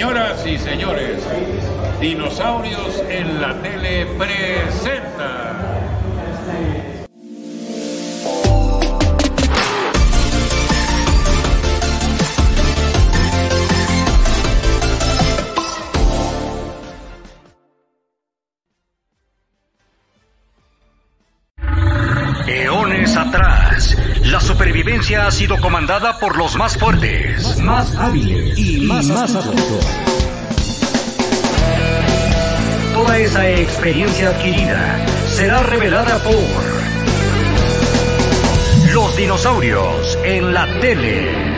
Señoras y señores, Dinosaurios en la Tele presenta. Eones atrás, la supervivencia ha sido comandada por los más fuertes, más hábiles y más astutos. Toda esa experiencia adquirida será revelada por los dinosaurios en la tele.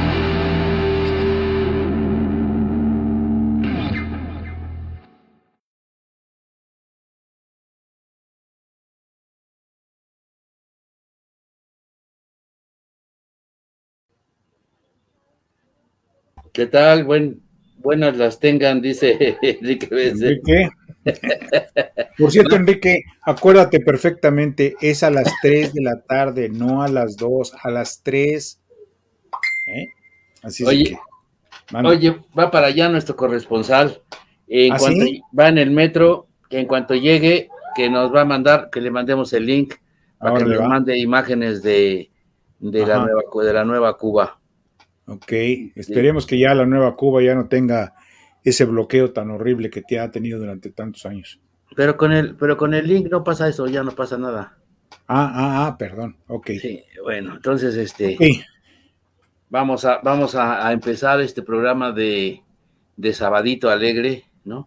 ¿Qué tal? Buenas las tengan, dice Enrique Benzel. Enrique. Por cierto, Enrique, acuérdate perfectamente, es a las 3 de la tarde, no a las 2, a las 3. Así Oye, es que... Oye, va para allá nuestro corresponsal. En cuanto ¿sí? va en el metro, que en cuanto llegue, que nos va a mandar, que le mandemos el link para que nos mande imágenes de la nueva Cuba. Ok, esperemos que ya la nueva Cuba ya no tenga ese bloqueo tan horrible que te ha tenido durante tantos años. Pero con el link no pasa eso, ya no pasa nada. Perdón, ok. Sí, bueno, entonces Okay. Vamos a empezar este programa de Sabadito Alegre, ¿no?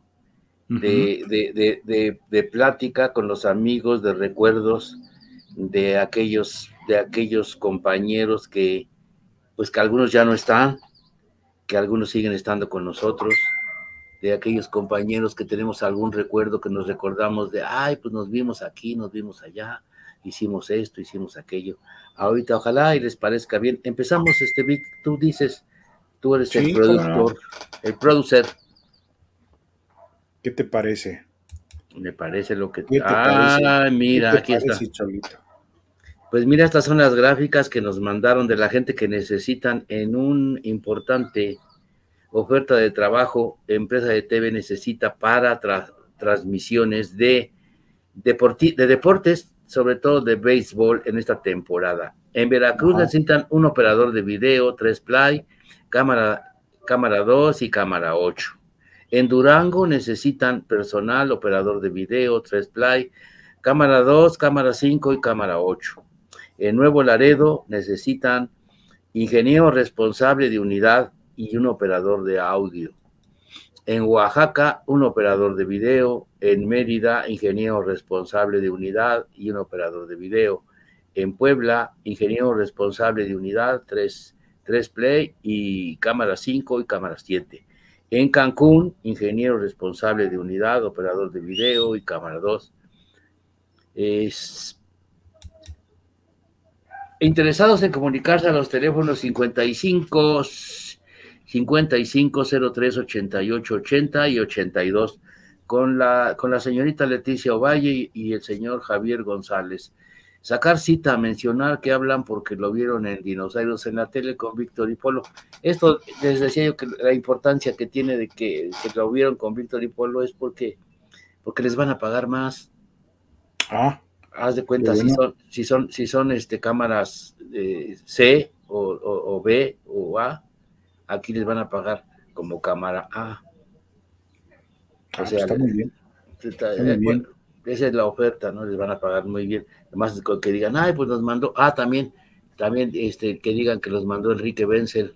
De plática con los amigos, de recuerdos de aquellos compañeros que algunos ya no están, que algunos siguen estando con nosotros, de aquellos compañeros que tenemos algún recuerdo, que nos recordamos de, pues nos vimos aquí, nos vimos allá, hicimos esto, hicimos aquello. Ahorita ojalá y les parezca bien. Empezamos, Vic, tú dices, tú eres el productor, el producer. ¿Qué te parece? Me parece lo que... ¿Qué te parece? Mira, ¿Qué te aquí parece, está. Cholito? Pues mira, estas son las gráficas que nos mandaron de la gente que necesitan en un importante oferta de trabajo. Empresa de TV necesita para transmisiones de deportes, sobre todo de béisbol en esta temporada. En Veracruz necesitan un operador de video, 3 play, cámara 2 y cámara 8. En Durango necesitan personal, operador de video, 3 play, cámara 2, cámara 5 y cámara 8. En Nuevo Laredo necesitan ingeniero responsable de unidad y un operador de audio. En Oaxaca, un operador de video. En Mérida, ingeniero responsable de unidad y un operador de video. En Puebla, ingeniero responsable de unidad, 3 play y cámara 5 y cámara 7. En Cancún, ingeniero responsable de unidad, operador de video y cámara 2. Interesados en comunicarse a los teléfonos 55 03 88 80 y 82 con la señorita Leticia Ovalle y el señor Javier González. Sacar cita, mencionar que hablan porque lo vieron en Dinosaurios en la Tele con Víctor y Polo. Esto les decía yo que la importancia que tiene de que lo vieron con Víctor y Polo es porque les van a pagar más. Haz de cuenta, bueno. si son cámaras C o B o A, aquí les van a pagar como cámara A. O sea, está muy bien. Bueno, esa es la oferta, ¿no? Les van a pagar muy bien. Además, que digan, pues nos mandó, también que digan que los mandó Enrique Benzel.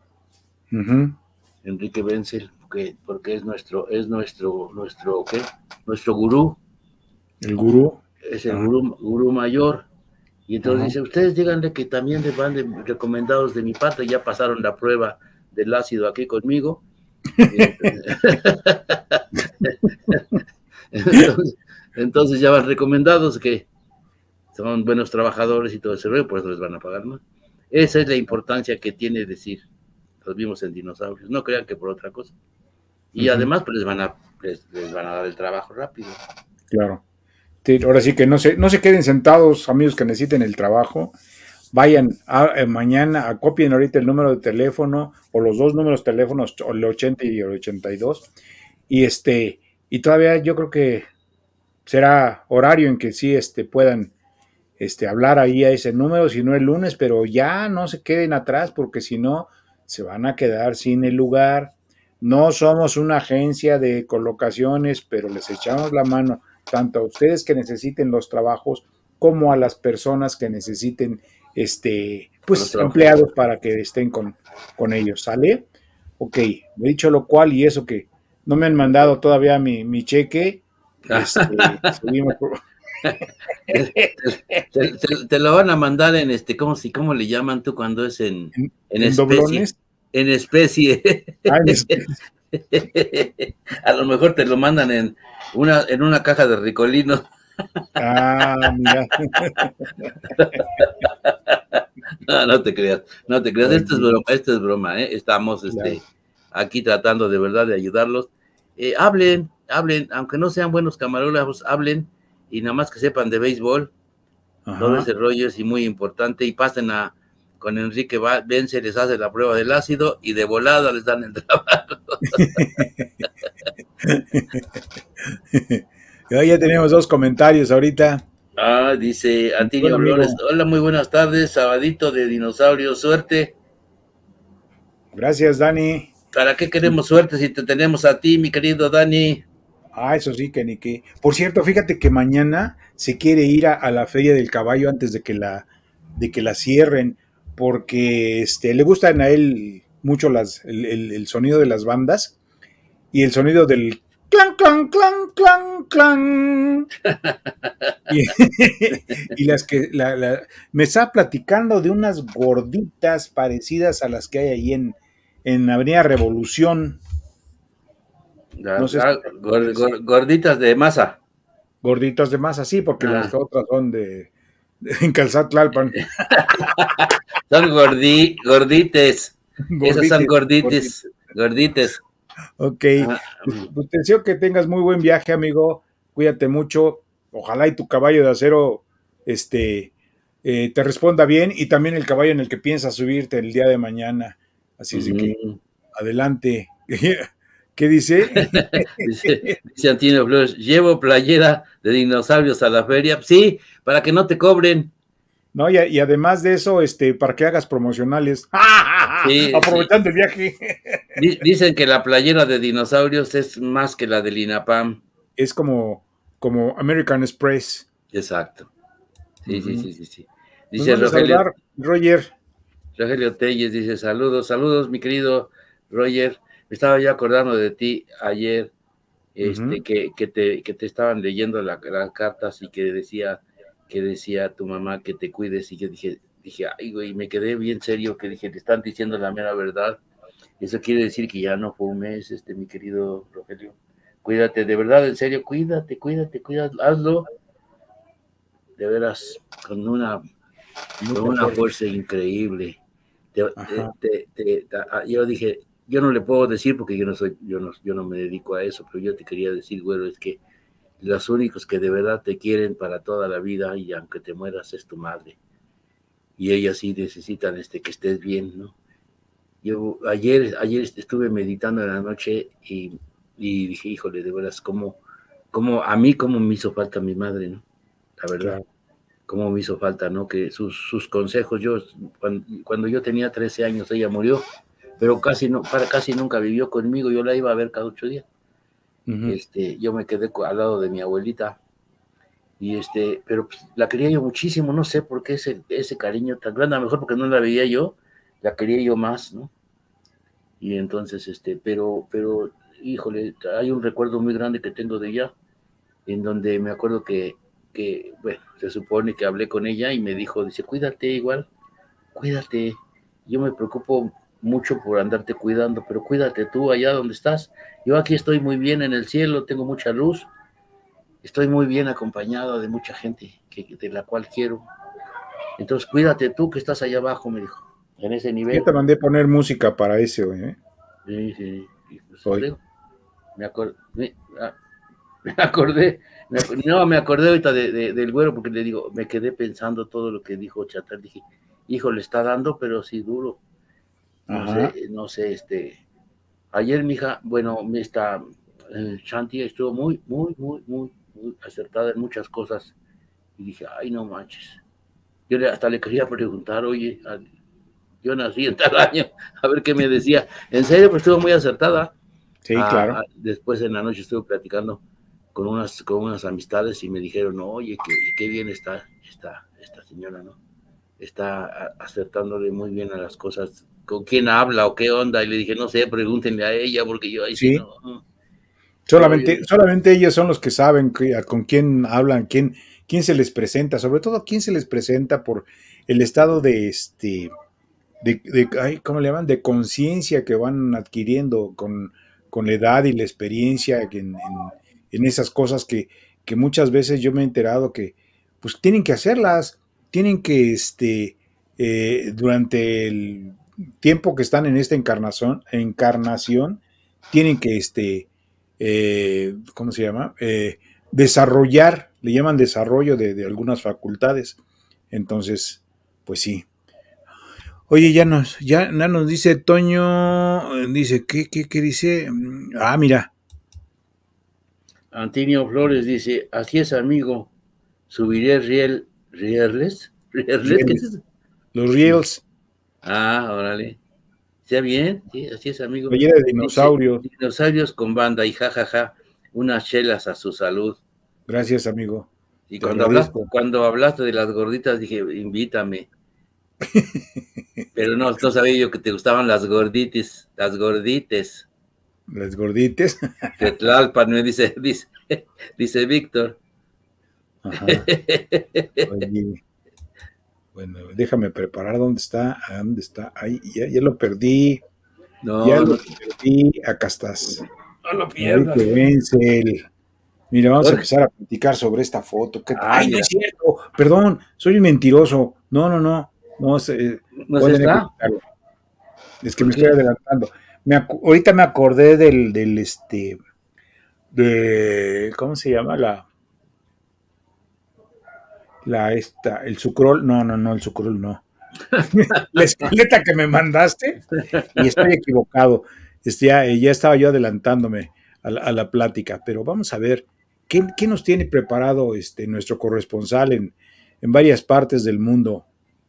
Enrique Benzel, porque es nuestro ¿qué? Nuestro gurú. El gurú. Es el gurú mayor. Y entonces dice, ustedes díganle que también les van recomendados de mi parte, ya pasaron la prueba del ácido aquí conmigo. Entonces ya van recomendados, que son buenos trabajadores y todo ese rollo, por eso les van a pagar más. Esa es la importancia que tiene decir, los vimos en Dinosaurios, no crean que por otra cosa. Y además pues les van a dar el trabajo rápido. Claro. Ahora sí que no se queden sentados, amigos que necesiten el trabajo. vayan mañana, copien ahorita el número de teléfono o los dos números de teléfonos, el 80 y el 82, y todavía yo creo que será horario en que sí puedan hablar ahí a ese número, si no el lunes, pero ya no se queden atrás porque si no se van a quedar sin el lugar. No somos una agencia de colocaciones, pero les echamos la mano tanto a ustedes que necesiten los trabajos como a las personas que necesiten pues empleados para que estén con ellos. ¿Sale? Ok, he dicho lo cual y eso que no me han mandado todavía mi cheque. Seguimos por... te lo van a mandar en ¿cómo le llaman tú cuando es en especie? ¿Doblones? En especie. En especie. A lo mejor te lo mandan en una caja de Ricolino. Mira. No te creas. Esto es broma, ¿eh? Estamos aquí tratando de verdad de ayudarlos. Hablen, aunque no sean buenos camarógrafos, hablen y nada más que sepan de béisbol. Ajá. Todo ese rollo es muy importante y pasen con Enrique Vence, les hace la prueba del ácido y de volada les dan el trabajo. Ya tenemos 2 comentarios ahorita. Dice Antonio Flores, hola, muy buenas tardes, sabadito de dinosaurios, suerte. Gracias, Dani. ¿Para qué queremos suerte si te tenemos a ti, mi querido Dani? Eso sí, que ni qué. Por cierto, fíjate que mañana se quiere ir a la Feria del Caballo antes de que la cierren, porque le gustan a él mucho el sonido de las bandas y el sonido del clan, clan, clan, clan, clan. y las que me está platicando de unas gorditas parecidas a las que hay ahí en Avenida Revolución. No sé gorditas de masa. Gorditas de masa, sí, porque las otras son en Calzat Tlalpan. Son gordites. Esas son gordites. Ok. Pues te deseo que tengas muy buen viaje, amigo. Cuídate mucho. Ojalá y tu caballo de acero te responda bien y también el caballo en el que piensas subirte el día de mañana. Así es que adelante. ¿Qué dice? dice Antonio Flores, llevo playera de dinosaurios a la feria. Sí, para que no te cobren. No, y además de eso, para que hagas promocionales. Sí, aprovechando el viaje. Dicen que la playera de dinosaurios es más que la del INAPAM. Es como American Express. Exacto. Sí. Dice Rogelio Telles dice, saludos, mi querido Roger. Me estaba yo acordando de ti ayer, que te estaban leyendo las cartas y que decía tu mamá que te cuides, y yo dije, ay, güey, me quedé bien serio, que dije, te están diciendo la mera verdad. Eso quiere decir que ya no fumes, mi querido Rogelio. Cuídate, de verdad, en serio, cuídate, hazlo. De veras, con una fuerza increíble. Yo dije, yo no le puedo decir porque yo no me dedico a eso, pero yo te quería decir, güero, es que los únicos que de verdad te quieren para toda la vida y aunque te mueras es tu madre. Y ellas sí necesitan que estés bien, ¿no? Yo ayer estuve meditando en la noche y dije, híjole, de veras, cómo me hizo falta mi madre, ¿no? La verdad. Claro. Cómo me hizo falta, ¿no? Que sus consejos, cuando yo tenía 13 años, ella murió, pero casi nunca vivió conmigo, yo la iba a ver cada 8 días. Yo me quedé al lado de mi abuelita, pero pues, la quería yo muchísimo, no sé por qué ese cariño tan grande, a lo mejor porque no la veía yo, la quería yo más, ¿no? Y entonces, pero, híjole, hay un recuerdo muy grande que tengo de ella, en donde me acuerdo que bueno, se supone que hablé con ella y me dijo, dice, cuídate, yo me preocupo mucho por andarte cuidando, pero cuídate tú allá donde estás. Yo aquí estoy muy bien en el cielo, tengo mucha luz, estoy muy bien acompañado de mucha gente de la cual quiero. Entonces cuídate tú que estás allá abajo, me dijo, en ese nivel. Yo te mandé poner música para ese, ¿eh? Sí. Pues, me acordé ahorita del güero porque le digo, me quedé pensando todo lo que dijo Chatal, dije, hijo, le está dando, pero sí duro. Ajá. No sé, ayer mi hija, bueno, Shanti estuvo muy acertada en muchas cosas. Y dije, ay, no manches. Hasta le quería preguntar, oye, yo nací en tal año, a ver qué me decía. En serio, pues estuvo muy acertada. Sí, claro. Después en la noche estuve platicando con unas amistades y me dijeron, oye, qué bien está esta señora, ¿no? Está acertándole muy bien a las cosas. ¿Con quién habla o qué onda? Y le dije, no sé, pregúntenle a ella, porque yo ahí sí Sí. no. Solamente ellos son los que saben con quién hablan, quién se les presenta, sobre todo quién se les presenta por el estado ¿cómo le llaman? De conciencia que van adquiriendo con la edad y la experiencia en esas cosas que muchas veces yo me he enterado que pues tienen que hacerlas, tienen que durante el tiempo que están en esta encarnación tienen que ¿cómo se llama? Desarrollar, le llaman desarrollo de algunas facultades. Entonces, pues sí. Oye, ya nos dice Toño, dice, ¿qué dice? Mira. Antonio Flores dice, así es, amigo, subiré rieles, ¿qué es eso? Los Reels. Órale. ¿Está bien? Sí, así es, amigo. Playera de dinosaurios. Dice, dinosaurios con banda y jajaja, unas chelas a su salud. Gracias, amigo. Y cuando hablaste de las gorditas, dije, invítame. Pero no sabía yo que te gustaban las gordites. Las gordites. Que Tlalpan me dice Víctor. Ajá. Oye. Bueno, déjame preparar dónde está. Ahí, ya lo perdí. Lo perdí. Acá estás. No lo pierdas. Mira, vamos a empezar a platicar sobre esta foto. Ay, no es cierto. Perdón, soy un mentiroso. No. ¿No está? Es que me estoy adelantando. Ahorita me acordé ¿cómo se llama? El sucrol, no, el sucrol no. La escaleta que me mandaste y estoy equivocado. Ya estaba yo adelantándome a la plática, pero vamos a ver qué nos tiene preparado nuestro corresponsal en varias partes del mundo.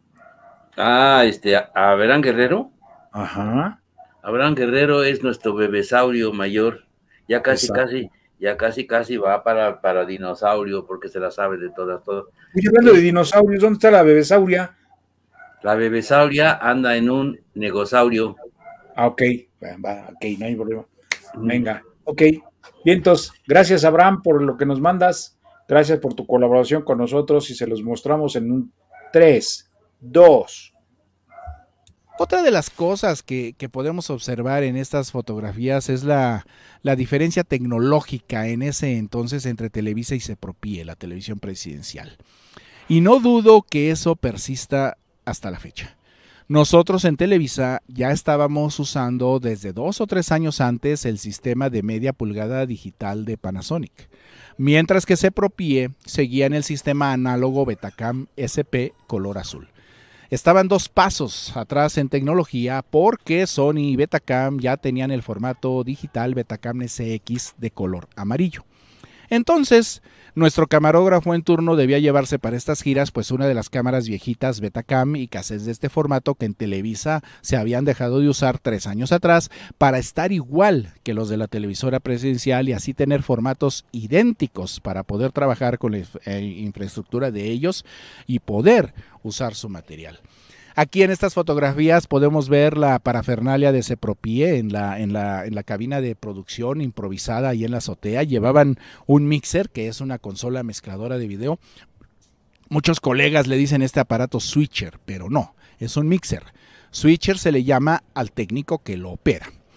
Abraham Guerrero. Ajá. Abraham Guerrero es nuestro bebesaurio mayor. Ya casi va para dinosaurio, porque se la sabe de todas. Y hablando de dinosaurios, ¿dónde está la bebesauria? La bebesauria anda en un negosaurio. Ok, no hay problema. Venga, ok. Bien, entonces, gracias Abraham por lo que nos mandas. Gracias por tu colaboración con nosotros y se los mostramos en un 3, 2. Otra de las cosas que podemos observar en estas fotografías es la diferencia tecnológica en ese entonces entre Televisa y Sepropie, la televisión presidencial. Y no dudo que eso persista hasta la fecha. Nosotros en Televisa ya estábamos usando desde 2 o 3 años antes el sistema de media pulgada digital de Panasonic, mientras que Sepropie seguía en el sistema análogo Betacam SP color azul. Estaban 2 pasos atrás en tecnología porque Sony y Betacam ya tenían el formato digital Betacam SX de color amarillo. Entonces, nuestro camarógrafo en turno debía llevarse para estas giras pues una de las cámaras viejitas Betacam y cassettes de este formato que en Televisa se habían dejado de usar 3 años atrás para estar igual que los de la televisora presidencial y así tener formatos idénticos para poder trabajar con la infraestructura de ellos y poder usar su material. Aquí en estas fotografías podemos ver la parafernalia de Sepropie en la cabina de producción improvisada y en la azotea. Llevaban un mixer, que es una consola mezcladora de video. Muchos colegas le dicen este aparato switcher, pero no, es un mixer. Switcher se le llama al técnico que lo opera.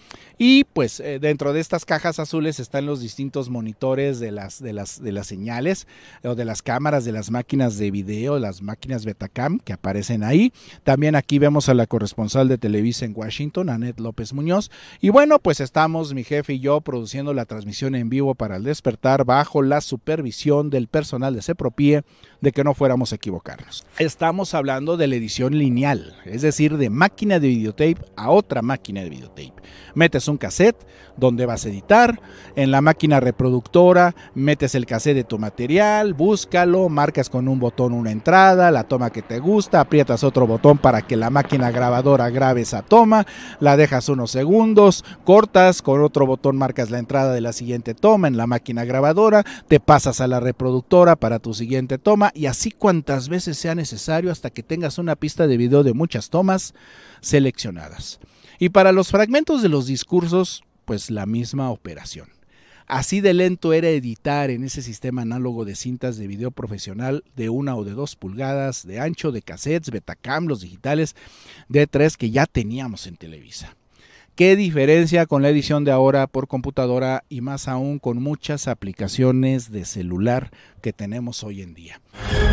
Y pues dentro de estas cajas azules están los distintos monitores de las señales o de las cámaras de las máquinas de video, las máquinas Betacam que aparecen ahí. También aquí vemos a la corresponsal de Televisa en Washington, Anet López Muñoz. Y bueno, pues estamos mi jefe y yo produciendo la transmisión en vivo para El Despertar bajo la supervisión del personal de CEPROPIE de que no fuéramos a equivocarnos. Estamos hablando de la edición lineal, es decir, de máquina de videotape a otra máquina de videotape. Metes un cassette donde vas a editar, en la máquina reproductora metes el cassette de tu material, búscalo, marcas con un botón una entrada, la toma que te gusta, aprietas otro botón para que la máquina grabadora grabe esa toma, la dejas unos segundos, cortas, con otro botón marcas la entrada de la siguiente toma en la máquina grabadora, te pasas a la reproductora para tu siguiente toma y así cuantas veces sea necesario hasta que tengas una pista de video de muchas tomas seleccionadas. Y para los fragmentos de los discursos, pues la misma operación. Así de lento era editar en ese sistema análogo de cintas de video profesional de 1 o de 2 pulgadas de ancho, de cassettes, Betacam, los digitales D3 que ya teníamos en Televisa. ¿Qué diferencia con la edición de ahora por computadora y más aún con muchas aplicaciones de celular que tenemos hoy en día?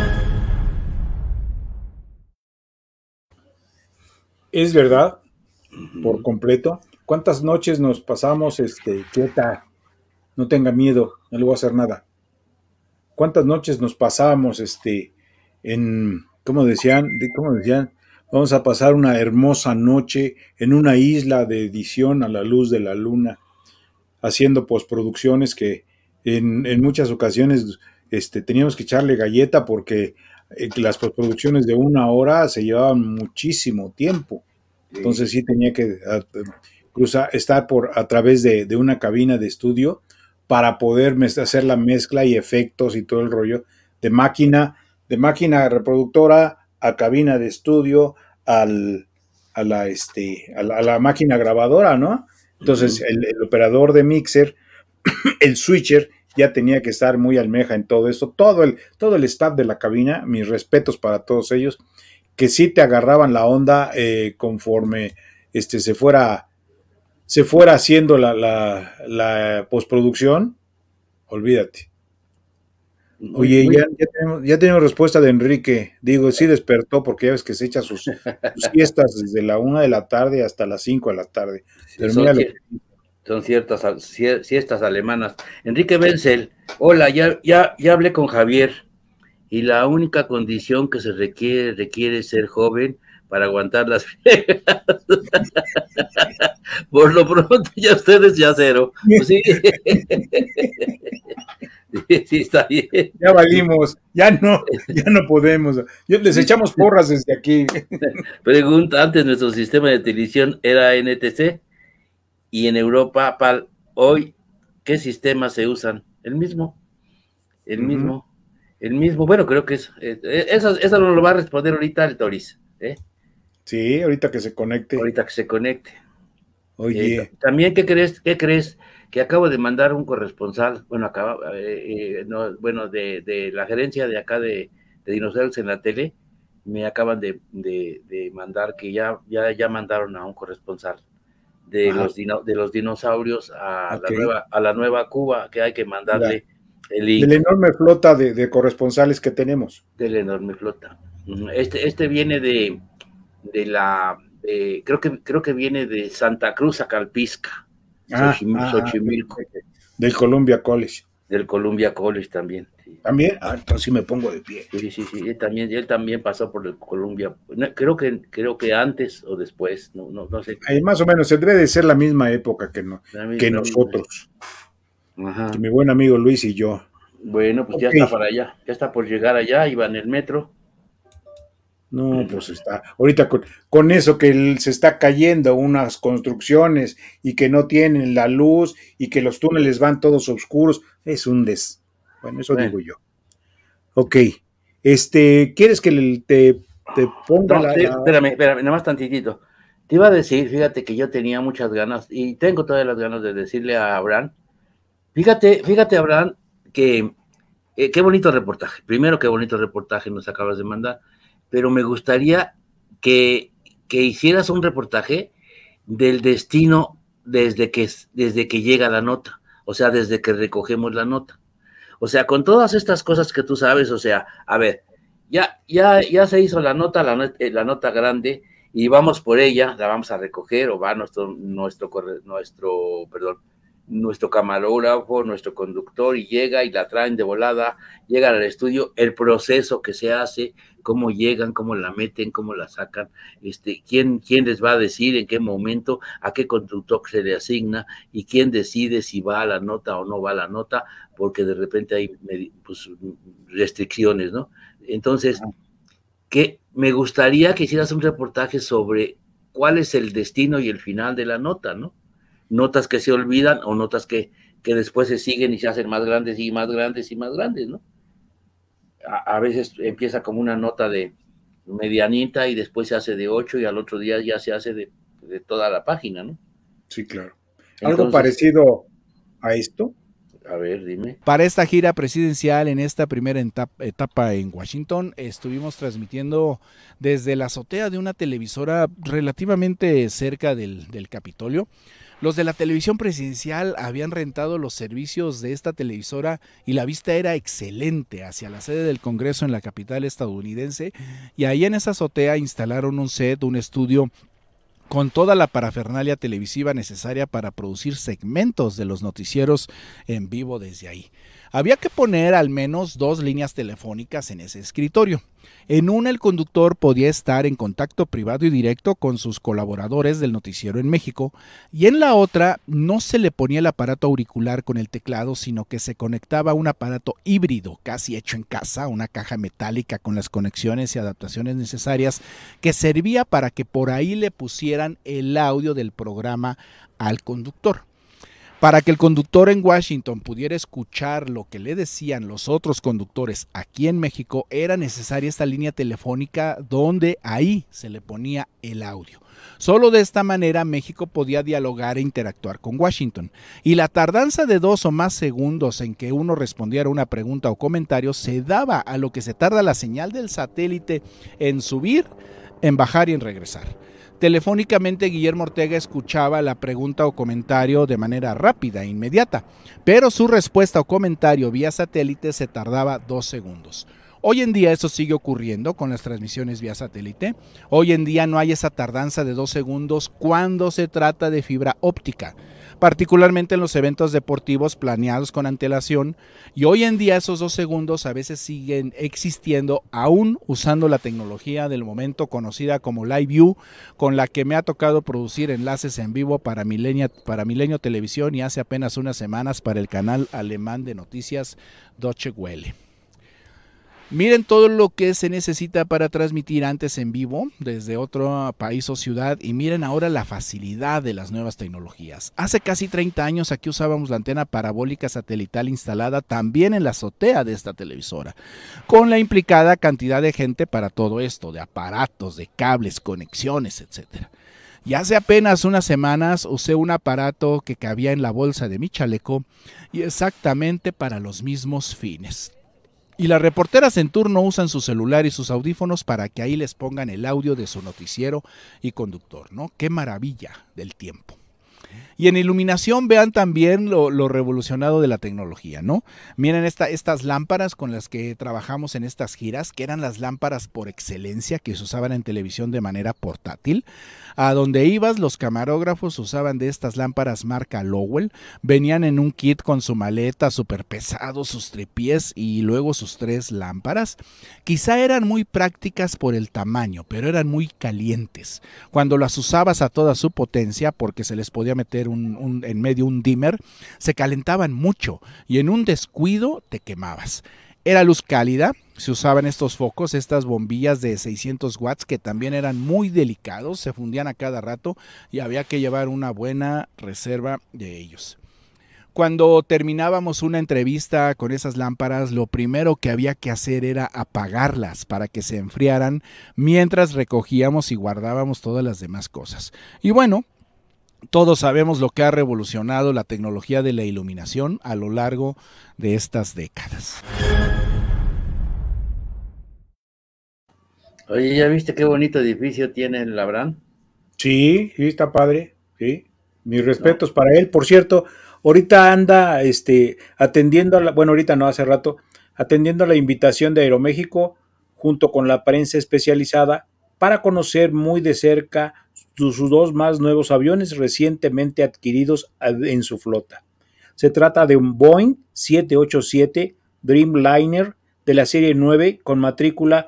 Es verdad, por completo. ¿Cuántas noches nos pasamos, quieta, no tenga miedo, no le voy a hacer nada? ¿Cuántas noches nos pasamos, ¿cómo decían? Vamos a pasar una hermosa noche en una isla de edición a la luz de la luna, haciendo postproducciones que en muchas ocasiones teníamos que echarle galleta porque las postproducciones de 1 hora se llevaban muchísimo tiempo. Entonces sí tenía que estar a través de una cabina de estudio para poder hacer la mezcla y efectos y todo el rollo de máquina reproductora a cabina de estudio a la máquina grabadora, ¿no? Entonces el operador de mixer, el switcher, ya tenía que estar muy almeja en todo esto. Todo el staff de la cabina, mis respetos para todos ellos, que sí te agarraban la onda conforme se fuera haciendo la postproducción. Olvídate. Oye, ya tenemos respuesta de Enrique. Digo, sí despertó porque ya ves que se echa sus siestas desde la 1 de la tarde hasta las 5 de la tarde. Pero son ciertas siestas alemanas. Enrique Wenzel, hola, ya hablé con Javier y la única condición que se requiere ser joven para aguantar las friegas. Por lo pronto ya ustedes ya cero. Pues sí. Sí, está bien. Ya valimos, ya no podemos. Les echamos porras desde aquí. Pregunta, antes nuestro sistema de televisión era NTC y en Europa, hoy, ¿qué sistemas se usan? El mismo. Bueno, creo que eso nos lo va a responder ahorita el Toris. Sí, ahorita que se conecte. Oye. También, ¿qué crees? Que acabo de mandar un corresponsal, de la gerencia de acá de Dinosaurios en la Tele, me acaban de mandar que ya mandaron a un corresponsal de los dinosaurios a la nueva Cuba, que hay que mandarle el link. De la enorme flota de corresponsales que tenemos. De la enorme flota. Este viene creo que viene de Santa Cruz a Calpisca. Xochimilco. Del Columbia College. Del Columbia College también. Sí. ¿También? Entonces sí me pongo de pie. Sí. Él también pasó por el Columbia. Creo que antes o después, no sé. Ahí más o menos, debe de ser la misma época que nosotros. Ajá. Que mi buen amigo Luis y yo. Bueno, pues ya está para allá. Ya está por llegar allá, iba en el metro. No, pues está. Ahorita con eso que se está cayendo unas construcciones y que no tienen la luz y que los túneles van todos oscuros, es un Bueno, eso digo yo. Ok. ¿Quieres que te ponga Espérame, nada más tantitito. Te iba a decir, fíjate que yo tenía muchas ganas y tengo todas las ganas de decirle a Abraham. Fíjate, Abraham, que qué bonito reportaje. Primero, qué bonito reportaje nos acabas de mandar. Pero me gustaría que hicieras un reportaje del destino desde que llega la nota, o sea, desde que recogemos la nota. O sea, con todas estas cosas que tú sabes, o sea, a ver, ya se hizo la nota grande, y vamos por ella, la vamos a recoger, o va nuestro camarógrafo, nuestro conductor, y llega y la traen de volada, llegan al estudio, el proceso que se hace, cómo llegan, cómo la meten, cómo la sacan, quién les va a decir en qué momento, a qué conductor se le asigna, y quién decide si va a la nota o no va a la nota, porque de repente hay pues, restricciones, ¿no? Entonces, que me gustaría que hicieras un reportaje sobre cuál es el destino y el final de la nota, ¿no? Notas que se olvidan o notas que después se siguen y se hacen más grandes y más grandes y más grandes, ¿no? A veces empieza como una nota de medianita y después se hace de 8 y al otro día ya se hace de toda la página, ¿no? Sí, claro. Algo parecido a esto. A ver, dime. Para esta gira presidencial, en esta primera etapa en Washington, estuvimos transmitiendo desde la azotea de una televisora relativamente cerca del Capitolio. Los de la televisión presidencial habían rentado los servicios de esta televisora y la vista era excelente hacia la sede del Congreso en la capital estadounidense, y ahí en esa azotea instalaron un set, un estudio con toda la parafernalia televisiva necesaria para producir segmentos de los noticieros en vivo desde ahí. Había que poner al menos 2 líneas telefónicas en ese escritorio. En una, el conductor podía estar en contacto privado y directo con sus colaboradores del noticiero en México, y en la otra no se le ponía el aparato auricular con el teclado, sino que se conectaba a un aparato híbrido, casi hecho en casa, una caja metálica con las conexiones y adaptaciones necesarias, que servía para que por ahí le pusieran el audio del programa al conductor. Para que el conductor en Washington pudiera escuchar lo que le decían los otros conductores aquí en México, era necesaria esta línea telefónica donde ahí se le ponía el audio. Solo de esta manera México podía dialogar e interactuar con Washington. Y la tardanza de 2 o más segundos en que uno respondiera una pregunta o comentario se daba a lo que se tarda la señal del satélite en subir, en bajar y en regresar. Telefónicamente, Guillermo Ortega escuchaba la pregunta o comentario de manera rápida e inmediata, pero su respuesta o comentario vía satélite se tardaba 2 segundos. Hoy en día eso sigue ocurriendo con las transmisiones vía satélite. Hoy en día no hay esa tardanza de 2 segundos cuando se trata de fibra óptica, particularmente en los eventos deportivos planeados con antelación, y hoy en día esos 2 segundos a veces siguen existiendo aún usando la tecnología del momento conocida como Live View, con la que me ha tocado producir enlaces en vivo para Milenio Televisión y hace apenas unas semanas para el canal alemán de noticias Deutsche Welle. Miren todo lo que se necesita para transmitir antes en vivo desde otro país o ciudad, y miren ahora la facilidad de las nuevas tecnologías. Hace casi 30 años aquí usábamos la antena parabólica satelital instalada también en la azotea de esta televisora, con la implicada cantidad de gente para todo esto, de aparatos, de cables, conexiones, etc. Y hace apenas unas semanas usé un aparato que cabía en la bolsa de mi chaleco y exactamente para los mismos fines. Y las reporteras en turno usan su celular y sus audífonos para que ahí les pongan el audio de su noticiero y conductor, ¿no? ¡Qué maravilla del tiempo! Y en iluminación vean también lo revolucionado de la tecnología, ¿no? Miren estas lámparas con las que trabajamos en estas giras, que eran las lámparas por excelencia que se usaban en televisión de manera portátil. A donde ibas, los camarógrafos usaban de estas lámparas marca Lowell, venían en un kit con su maleta súper pesado, sus tripiés y luego sus 3 lámparas. Quizá eran muy prácticas por el tamaño, pero eran muy calientes. Cuando las usabas a toda su potencia, porque se les podía meter en medio un dimmer, se calentaban mucho y en un descuido te quemabas. Era luz cálida, se usaban estos focos, estas bombillas de 600 watts que también eran muy delicados, se fundían a cada rato y había que llevar una buena reserva de ellos. Cuando terminábamos una entrevista con esas lámparas, lo primero que había que hacer era apagarlas para que se enfriaran mientras recogíamos y guardábamos todas las demás cosas. Y bueno, todos sabemos lo que ha revolucionado la tecnología de la iluminación a lo largo de estas décadas. Oye, ¿ya viste qué bonito edificio tiene el Labrán? Sí, sí, está padre, sí. Mis respetos para él. Por cierto, ahorita anda atendiendo ahorita no, hace rato, atendiendo a la invitación de Aeroméxico junto con la prensa especializada para conocer muy de cerca sus dos más nuevos aviones recientemente adquiridos en su flota. Se trata de un Boeing 787 Dreamliner de la serie 9 con matrícula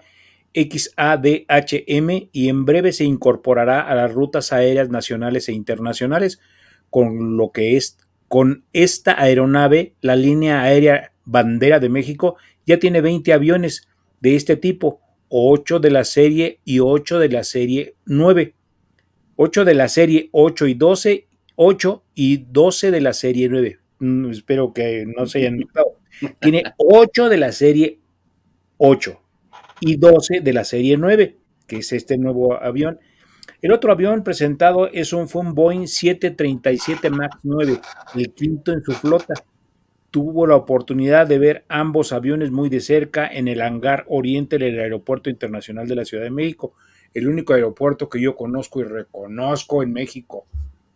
XADHM y en breve se incorporará a las rutas aéreas nacionales e internacionales, con esta aeronave, la línea aérea Bandera de México ya tiene 20 aviones de este tipo, 8 de la serie y 8 de la serie 9, 8 de la serie 8 y 12, 8 y 12 de la serie 9. Espero que no se hayan notado. Tiene 8 de la serie 8 y 12 de la serie 9, que es este nuevo avión. El otro avión presentado fue un Boeing 737 MAX 9, el quinto en su flota. Tuvo la oportunidad de ver ambos aviones muy de cerca en el hangar oriente del Aeropuerto Internacional de la Ciudad de México, el único aeropuerto que yo conozco y reconozco en México.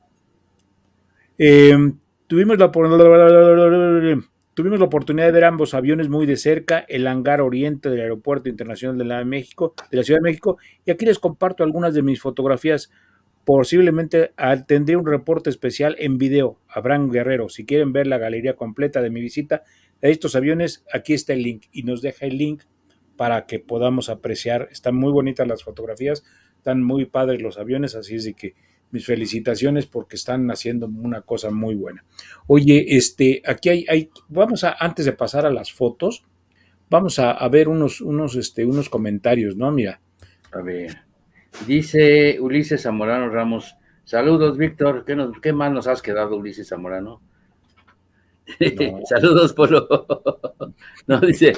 Tuvimos la oportunidad de ver ambos aviones muy de cerca, el hangar oriente del Aeropuerto Internacional de la Ciudad de México, y aquí les comparto algunas de mis fotografías. Posiblemente tendré un reporte especial en video. Abraham Guerrero, si quieren ver la galería completa de mi visita a estos aviones, aquí está el link, y nos deja el link para que podamos apreciar. Están muy bonitas las fotografías, están muy padres los aviones, así es de que mis felicitaciones porque están haciendo una cosa muy buena. Oye, aquí antes de pasar a las fotos, vamos a ver unos comentarios, ¿no? Mira. A ver, dice Ulises Zamorano Ramos, saludos Víctor, ¿qué más nos has quedado, Ulises Zamorano? No. Saludos, Polo. No, dice,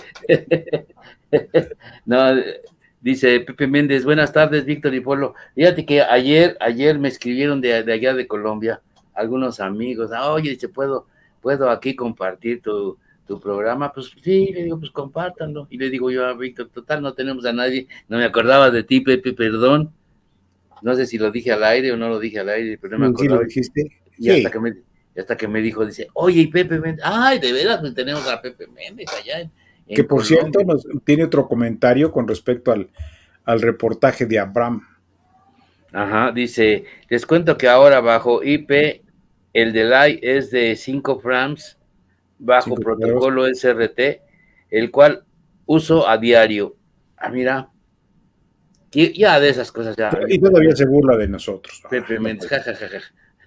no, dice Pepe Méndez, buenas tardes, Víctor y Polo. Fíjate que ayer me escribieron de allá de Colombia algunos amigos. Oye, dice, ¿puedo aquí compartir tu programa? Pues sí, le digo, pues compártanlo. Y le digo yo a Víctor, total, no tenemos a nadie. No me acordaba de ti, Pepe, perdón. No sé si lo dije al aire o no lo dije al aire, pero no me acordaba. ¿Sí lo dijiste? Y sí. hasta que me dijo, dice, oye, y Pepe Méndez, ay, de veras, pues tenemos a Pepe Méndez allá en que por Colombia. Cierto, tiene otro comentario con respecto al reportaje de Abraham. Ajá, dice, les cuento que ahora bajo IP, el delay es de 5 frames, bajo protocolo SRT, el cual uso a diario. Mira, ya de esas cosas ya. Y todavía se burla de nosotros. Pepe Méndez, jajajaja.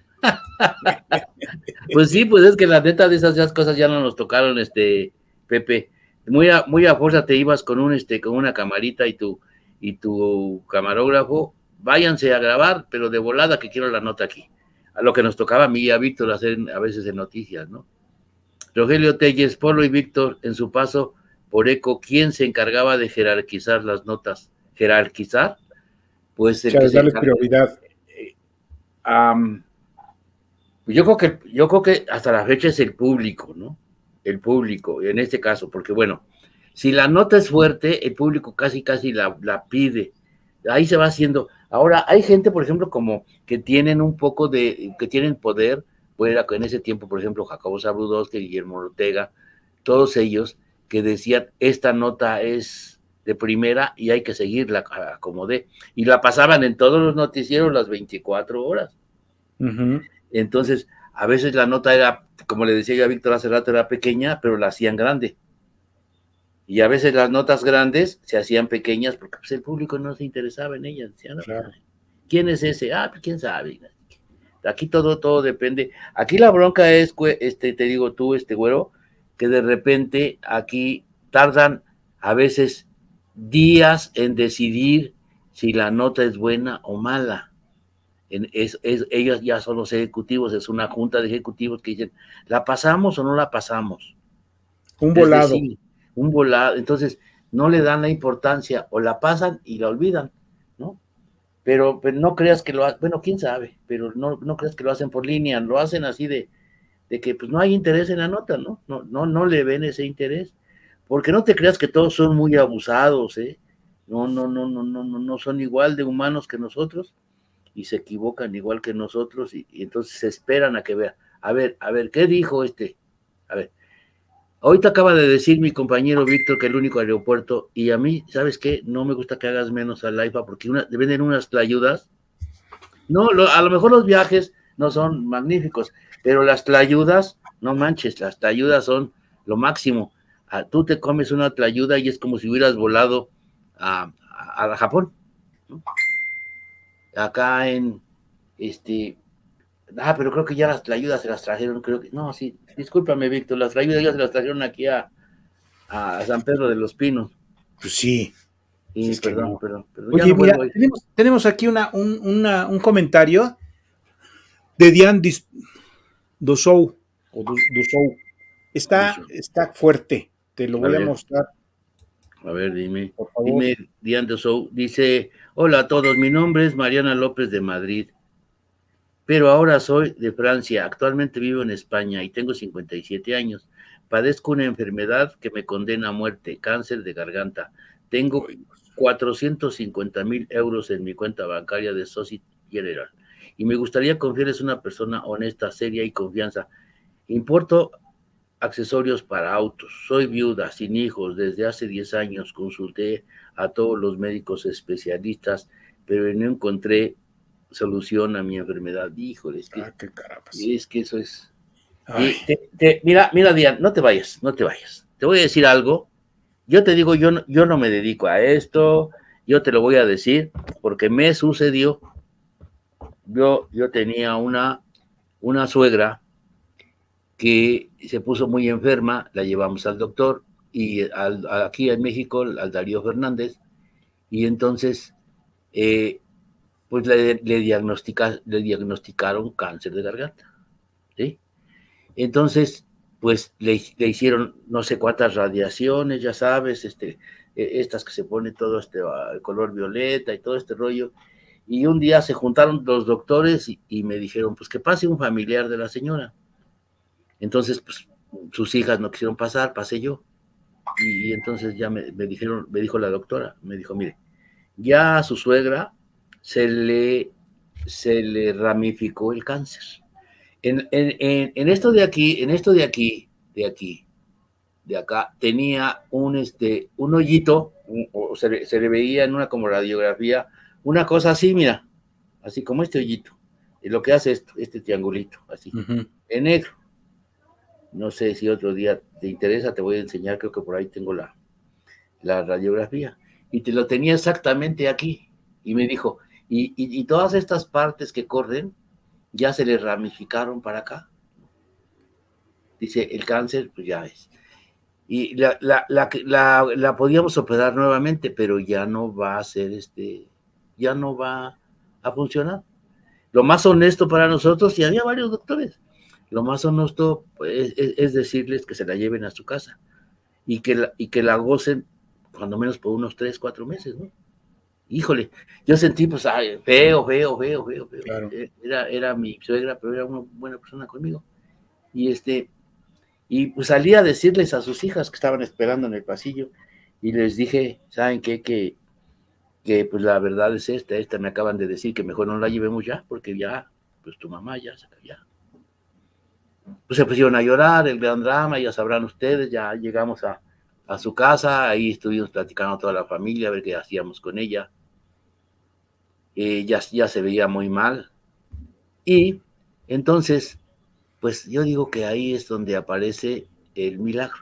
Pues sí, pues es que la neta de esas cosas ya no nos tocaron, Pepe. Muy a fuerza te ibas con una camarita y tu camarógrafo, váyanse a grabar, pero de volada que quiero la nota aquí. A lo que nos tocaba a mí y a Víctor hacer a veces en noticias, ¿no? Rogelio Telles, Polo y Víctor, en su paso por ECO, ¿quién se encargaba de jerarquizar las notas? ¿Jerarquizar? Pues darle prioridad. Yo creo que hasta la fecha es el público, ¿no? El público, en este caso, porque bueno, si la nota es fuerte, el público casi la pide. Ahí se va haciendo. Ahora, hay gente, por ejemplo, como que tienen que tienen poder, pues en ese tiempo, por ejemplo, Jacobo Zabludowski, Guillermo Ortega, todos ellos que decían, esta nota es de primera y hay que seguirla como de, y la pasaban en todos los noticieros las 24 horas. Uh-huh. Entonces, a veces la nota era, como le decía yo a Víctor hace rato, era pequeña, pero la hacían grande. Y a veces las notas grandes se hacían pequeñas porque pues, el público no se interesaba en ellas. Decían, claro. ¿Quién es ese? Pues quién sabe. Aquí todo depende. Aquí la bronca es, te digo tú, güero, que de repente aquí tardan a veces días en decidir si la nota es buena o mala. Ellos ya son los ejecutivos, es una junta de ejecutivos que dicen, ¿la pasamos o no la pasamos? Un volado. Un volado, entonces no le dan la importancia, o la pasan y la olvidan, ¿no? Pero no creas que lo hacen, bueno, quién sabe, pero no creas que lo hacen por línea, lo hacen así de que pues no hay interés en la nota, ¿no? No le ven ese interés, porque no te creas que todos son muy abusados, no son igual de humanos que nosotros, y se equivocan igual que nosotros y entonces se esperan a que vea. A ver, ¿qué dijo este? A ver, ahorita acaba de decir mi compañero Víctor que el único aeropuerto, y a mí, ¿sabes qué? No me gusta que hagas menos al AIFA porque venden unas tlayudas. No, a lo mejor los viajes no son magníficos, pero las tlayudas, no manches, las tlayudas son lo máximo. Tú te comes una tlayuda y es como si hubieras volado a Japón, ¿no? Acá en pero creo que ya las tlayudas se las trajeron, creo que, no, sí, discúlpame, Víctor, las tlayudas ya se las trajeron aquí a San Pedro de los Pinos. Pues sí. Y Es perdón, no. perdón. Oye, no mira, tenemos aquí un comentario de Diane Dusou, o Dusou. Está fuerte, te lo voy a mostrar. A ver, dime. Por favor. Dime, Diane Dusou, dice, hola a todos, mi nombre es Mariana López de Madrid, pero ahora soy de Francia, actualmente vivo en España y tengo 57 años. Padezco una enfermedad que me condena a muerte, cáncer de garganta. Tengo 450,000 euros en mi cuenta bancaria de Societe Generale y me gustaría confiarles una persona honesta, seria y confianza. Importo accesorios para autos. Soy viuda, sin hijos, desde hace 10 años. Consulté a todos los médicos especialistas, pero no encontré solución a mi enfermedad. Híjole, es que eso es... Mira, Diana, no te vayas. Te voy a decir algo. Yo te digo, yo no me dedico a esto, yo te lo voy a decir, porque me sucedió. Yo tenía una suegra que se puso muy enferma, la llevamos al doctor, y aquí en México, al Darío Fernández, y entonces, pues le diagnosticaron cáncer de garganta, ¿sí? Entonces, pues le hicieron no sé cuántas radiaciones, ya sabes, estas que se pone todo color violeta y todo este rollo, y un día se juntaron los doctores y me dijeron, pues que pase un familiar de la señora. Entonces, pues sus hijas no quisieron pasar, pasé yo, y entonces ya me dijo la doctora, me dijo, mire, ya a su suegra se le ramificó el cáncer. En esto de acá, tenía un hoyito, se le veía en una como radiografía, una cosa así, mira, así como este hoyito, y lo que hace este triangulito, así, en negro. No sé si otro día te interesa, te voy a enseñar, creo que por ahí tengo la radiografía, y te lo tenía exactamente aquí, y me dijo, y todas estas partes que corren, ya se le ramificaron para acá. Dice, el cáncer, pues ya es. Y la podíamos operar nuevamente, pero ya no va a ser ya no va a funcionar. Lo más honesto para nosotros, y había varios doctores, lo más honesto pues, es decirles que se la lleven a su casa y que la gocen cuando menos por unos 3, 4 meses, ¿no? Híjole, yo sentí pues feo. Claro. Era mi suegra, pero era una buena persona conmigo. Y pues salí a decirles a sus hijas que estaban esperando en el pasillo y les dije, ¿saben qué? Que pues la verdad es esta me acaban de decir que mejor no la llevemos ya, porque ya, pues tu mamá ya. Pues se pusieron a llorar, el gran drama, ya sabrán ustedes, ya llegamos a su casa, ahí estuvimos platicando toda la familia, a ver qué hacíamos con ella. Ya se veía muy mal. Y entonces, pues yo digo que ahí es donde aparece el milagro.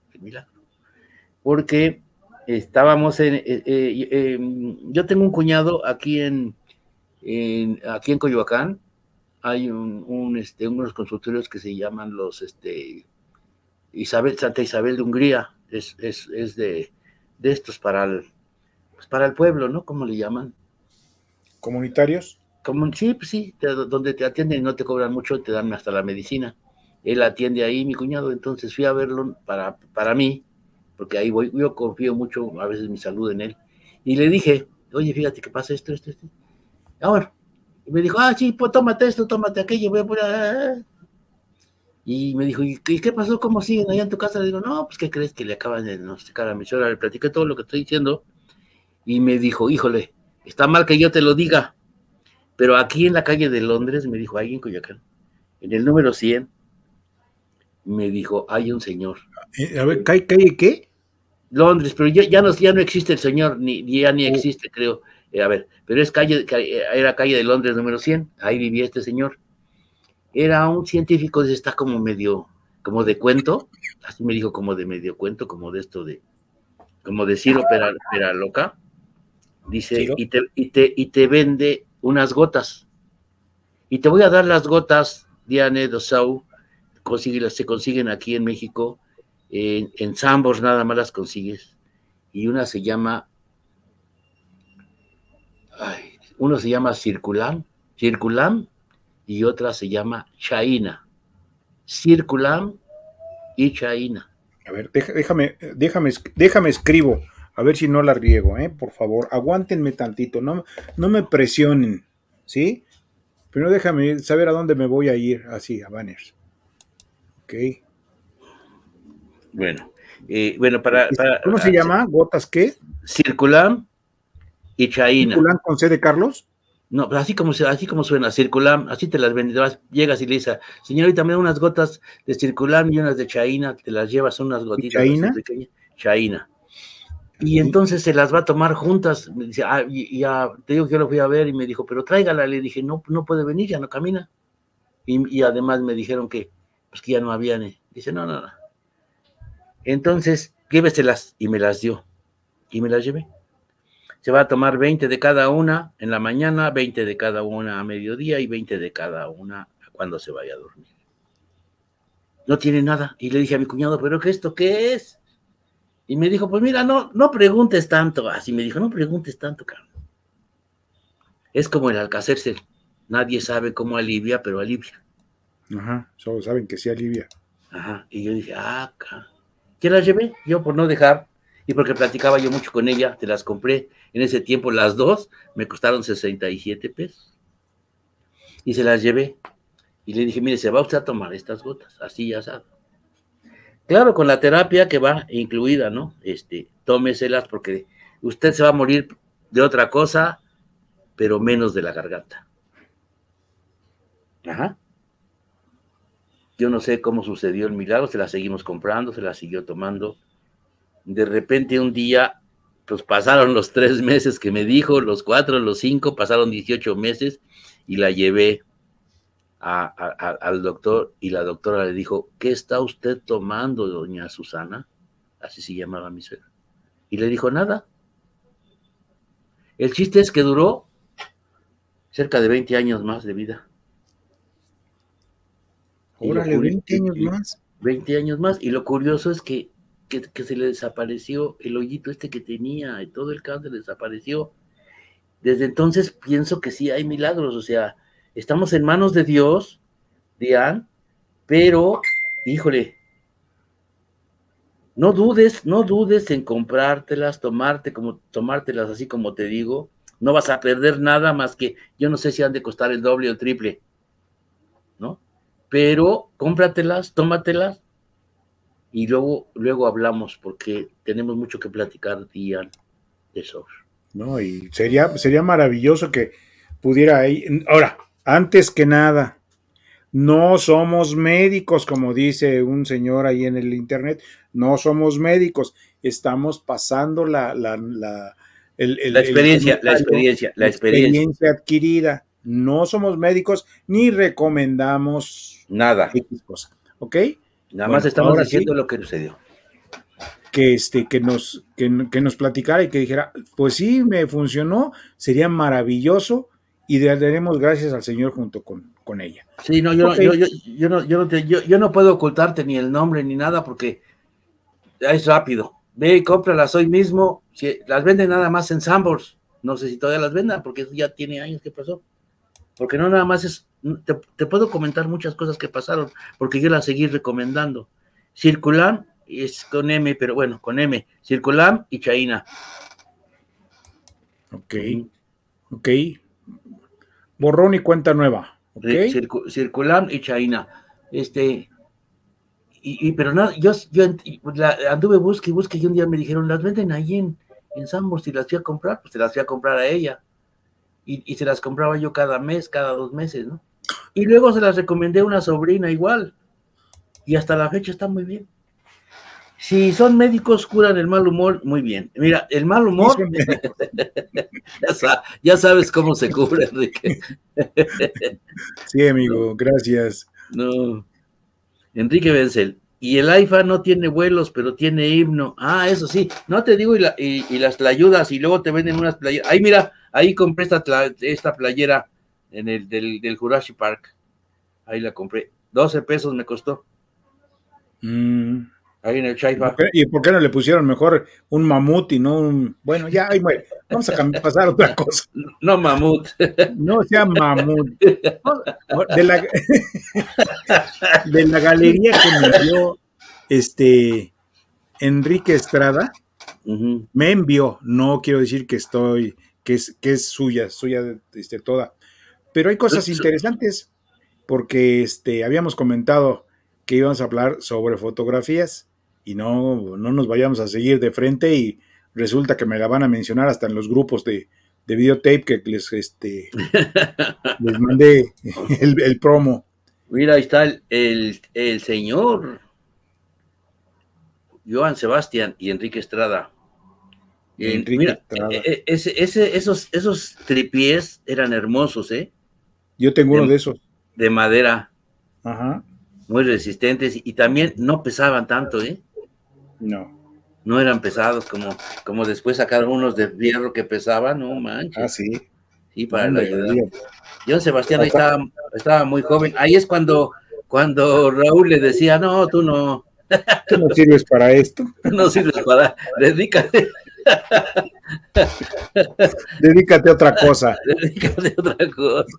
Porque estábamos yo tengo un cuñado aquí en Coyoacán, hay unos consultorios que se llaman los Santa Isabel de Hungría, es de estos para el pueblo, ¿no? ¿Cómo le llaman? ¿Comunitarios? Sí, donde te atienden y no te cobran mucho, te dan hasta la medicina. Él atiende ahí, mi cuñado, entonces fui a verlo para mí, porque ahí voy, yo confío mucho a veces mi salud en él, y le dije, oye, fíjate que pasa esto. Ahora, y me dijo, sí, pues tómate esto, tómate aquello, voy a poner... Y me dijo, ¿y qué pasó? ¿Cómo siguen allá en tu casa? Le digo, no, pues, ¿qué crees? Que le acaban de diagnosticar a mi suegra. Le platiqué todo lo que estoy diciendo, y me dijo, híjole, está mal que yo te lo diga, Pero aquí en la calle de Londres, me dijo, ahí en Coyoacán, en el número 100, me dijo, hay un señor. A ver, ¿calle qué? Londres, pero ya no existe el señor, ya ni existe, creo. A ver, pero era calle de Londres número 100, ahí vivía este señor. Era un científico, está como medio, como de cuento, así me dijo, como de medio cuento, como de esto como de Ciro Pera Loca. Dice, y te vende unas gotas. Y te voy a dar las gotas, Diane Dosau, se consiguen aquí en México, en Sambors nada más las consigues. Y una se llama, uno se llama Circulam, y otra se llama Chaina. Circulam y Chaina. A ver, déjame escribo, a ver si no la riego, por favor, aguántenme tantito, no me presionen, ¿sí? Pero déjame saber a dónde me voy a ir, así, a Banners. Ok. Bueno, ¿Cómo se llama? ¿Gotas qué? Circulam y Chaina. ¿Circulam con C de Carlos? No, pero así como suena, Circulam, así te las vendes, llegas y le dices, señorita, me da unas gotas de Circulam y unas de Chaina, te las llevas, unas gotitas ¿Chaina? Así pequeñas, Chaina. Y entonces se las va a tomar juntas, me dice, ya, te digo que yo lo fui a ver, y me dijo, pero tráigala, le dije, no puede venir, ya no camina. Y además me dijeron que ya no había, dice, no. Entonces, lléveselas, y me las dio, y me las llevé. Se va a tomar 20 de cada una en la mañana, 20 de cada una a mediodía y 20 de cada una cuando se vaya a dormir. No tiene nada. Y le dije a mi cuñado, ¿pero esto qué es? Y me dijo, pues mira, no preguntes tanto. Así me dijo, no preguntes tanto, cabrón. Es como el Alka-Seltzer. Nadie sabe cómo alivia, pero alivia. Ajá, solo saben que sí alivia. Ajá, y yo dije, ¿qué las llevé? Yo por no dejar, y porque platicaba yo mucho con ella, te las compré. En ese tiempo las dos me costaron 67 pesos. Y se las llevé. Y le dije, mire, se va usted a tomar estas gotas, así ya sabe. Claro, con la terapia que va incluida, ¿no? Tómeselas porque usted se va a morir de otra cosa, pero menos de la garganta. Ajá. Yo no sé cómo sucedió el milagro, se la seguimos comprando, se la siguió tomando. De repente un día, pues pasaron los 3 meses que me dijo, los 4, los 5, pasaron 18 meses y la llevé al doctor y la doctora le dijo, ¿qué está usted tomando, doña Susana? Así se llamaba mi suegra. Y le dijo, nada. El chiste es que duró cerca de 20 años más de vida. Órale, 20 años más. 20 años más. Y lo curioso es que se le desapareció el hoyito que tenía y todo el cáncer desapareció. Desde entonces pienso que sí hay milagros, o sea, estamos en manos de Dios, Diane, pero, híjole, no dudes en comprártelas, tomártelas así como te digo, no vas a perder nada más que, yo no sé si han de costar el doble o el triple, ¿no? Pero cómpratelas, tómatelas, y luego hablamos, porque tenemos mucho que platicar, Diane, de eso. No, y sería maravilloso que pudiera ahí. Ahora, antes que nada, no somos médicos, como dice un señor ahí en el internet, no somos médicos, estamos pasando la experiencia adquirida. No somos médicos ni recomendamos nada. X cosa, ¿ok? Nada más estamos diciendo lo que sucedió. Que nos platicara y que dijera, pues sí, me funcionó, sería maravilloso y le daremos gracias al Señor junto con ella. Sí, no, yo no puedo ocultarte ni el nombre ni nada porque es rápido. Ve y cómpralas hoy mismo. Si las venden nada más en Sambors, no sé si todavía las vendan porque eso ya tiene años que pasó. Porque no nada más es, te puedo comentar muchas cosas que pasaron porque yo las seguí recomendando. Circulam es con M, pero bueno, con M. Circulam y Chaina. Ok. Borrón y cuenta nueva. Okay. Circulam y Chaina. Pero nada, yo anduve busque y un día me dijeron, las venden ahí en Sambors y las fui a comprar, pues se las fui a comprar a ella. y se las compraba yo cada mes, cada 2 meses, ¿no? Y luego se las recomendé a una sobrina igual, y hasta la fecha está muy bien. Si son médicos, curan el mal humor, muy bien. Mira, el mal humor, ya sabes cómo se cura, Enrique. Sí, amigo, gracias. No, Enrique Wenzel. Y el AIFA no tiene vuelos, pero tiene himno. Ah, eso sí, no te digo, y las tlayudas, y luego te venden unas playeras. Ahí mira, ahí compré esta playera en el del Jurassic Park. Ahí la compré. 12 pesos me costó. Ahí en el Chaifa. ¿Y por qué no le pusieron mejor un mamut y no un... Bueno, ya, ahí muere. Vamos a pasar a otra cosa. No mamut. No sea mamut. De la galería que me dio Enrique Estrada, me envió, no quiero decir que es suya toda, pero hay cosas interesantes, porque habíamos comentado que íbamos a hablar sobre fotografías y no nos vayamos a seguir de frente y resulta que me la van a mencionar hasta en los grupos de videotape que les mandé el promo. Mira, ahí está el señor Joan Sebastián y Enrique Estrada. Mira, Estrada. Esos tripiés eran hermosos, ¿eh? Yo tengo uno de esos. De madera. Ajá. Muy resistentes y también no pesaban tanto, ¿eh? No eran pesados como después sacaron unos de fierro que pesaban, no manches. Ah, sí. Sí, para la ayuda. Joan Sebastián ahí estaba muy joven. Ahí es cuando Raúl le decía, no, tú no. Tú no sirves para esto. Tú no sirves para, dedícate. Dedícate a otra cosa. Dedícate a otra cosa.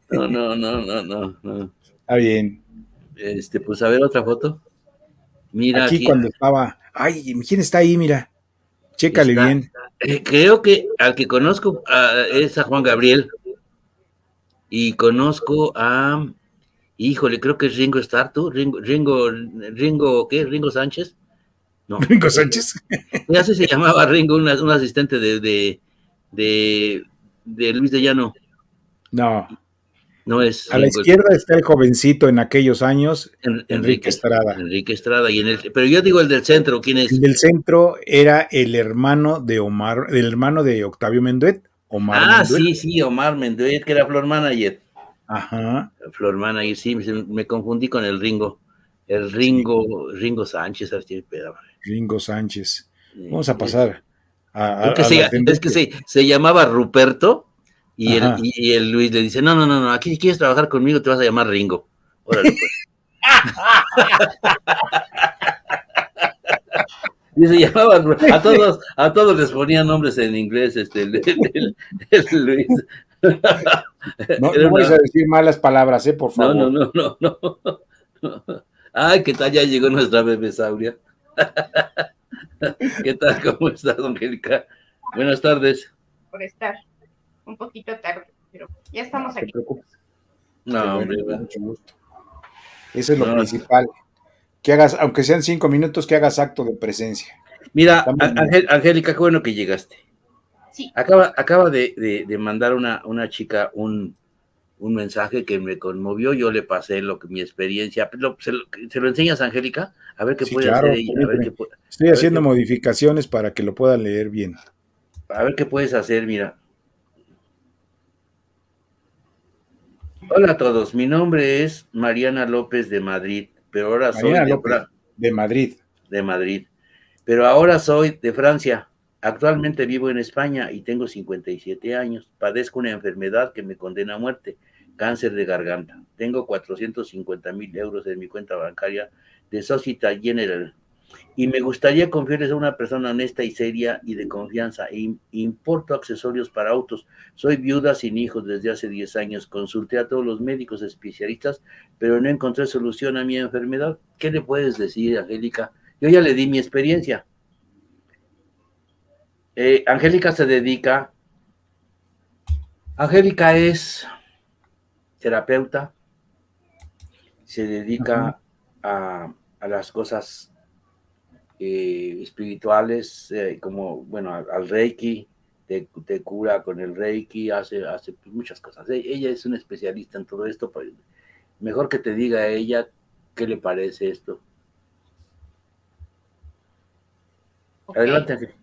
No. Está bien. Pues a ver otra foto. Mira aquí cuando estaba. Ay, ¿quién está ahí? Mira. Chécale bien. Creo que al que conozco es a Juan Gabriel. Y conozco a. Híjole, creo que es Ringo Starr, ¿tú? Ringo, ¿qué? ¿Ringo Sánchez? No. ¿Ringo Sánchez? Ya se llamaba Ringo, un asistente de Luis de Llano. No es. A la izquierda está el jovencito en aquellos años, Enrique Estrada. Enrique Estrada, pero yo digo el del centro, ¿quién es? El del centro era el hermano de Octavio Menduet, Omar Menduet. Sí, Omar Menduet, que era floor manager. Ajá. Floor manager, sí, me confundí con el Ringo. Ringo Sánchez. Ringo Sánchez. Vamos a pasar es que se llamaba Ruperto. Y el Luis le dice, no, aquí quieres trabajar conmigo, te vas a llamar Ringo. Órale, pues. Y se llamaba, a todos les ponían nombres en inglés, el Luis. No vas a decir malas palabras, por favor. No. Ay, ¿qué tal? Ya llegó nuestra bebesauria. ¿Qué tal? ¿Cómo estás, Angélica? Buenas tardes. Por estar un poquito tarde, pero ya estamos aquí. No, hombre, mucho gusto. Eso es lo principal. Que hagas, aunque sean 5 minutos, que hagas acto de presencia. Mira, Angélica, qué bueno que llegaste. Sí. Acaba de mandar una chica un mensaje que me conmovió. Yo le pasé mi experiencia. ¿Se lo enseñas, Angélica? A ver qué puede hacer ella. Estoy haciendo modificaciones para que lo puedan leer bien. A ver qué puedes hacer, mira. Hola a todos, mi nombre es Mariana López de Madrid, pero ahora soy de Madrid. De Madrid, pero ahora soy de Francia. Actualmente vivo en España y tengo 57 años. Padezco una enfermedad que me condena a muerte, cáncer de garganta. Tengo 450,000 euros en mi cuenta bancaria de Societe Generale. Y me gustaría confiarles a una persona honesta y seria y de confianza. Importo accesorios para autos. Soy viuda sin hijos desde hace 10 años. Consulté a todos los médicos especialistas, pero no encontré solución a mi enfermedad. ¿Qué le puedes decir, Angélica? Yo ya le di mi experiencia. Angélica Angélica es terapeuta. Se dedica a las cosas espirituales, como, bueno, al Reiki, te cura con el Reiki, hace pues, muchas cosas. Ella es una especialista en todo esto, pues, mejor que te diga a ella qué le parece esto. Okay. Adelante.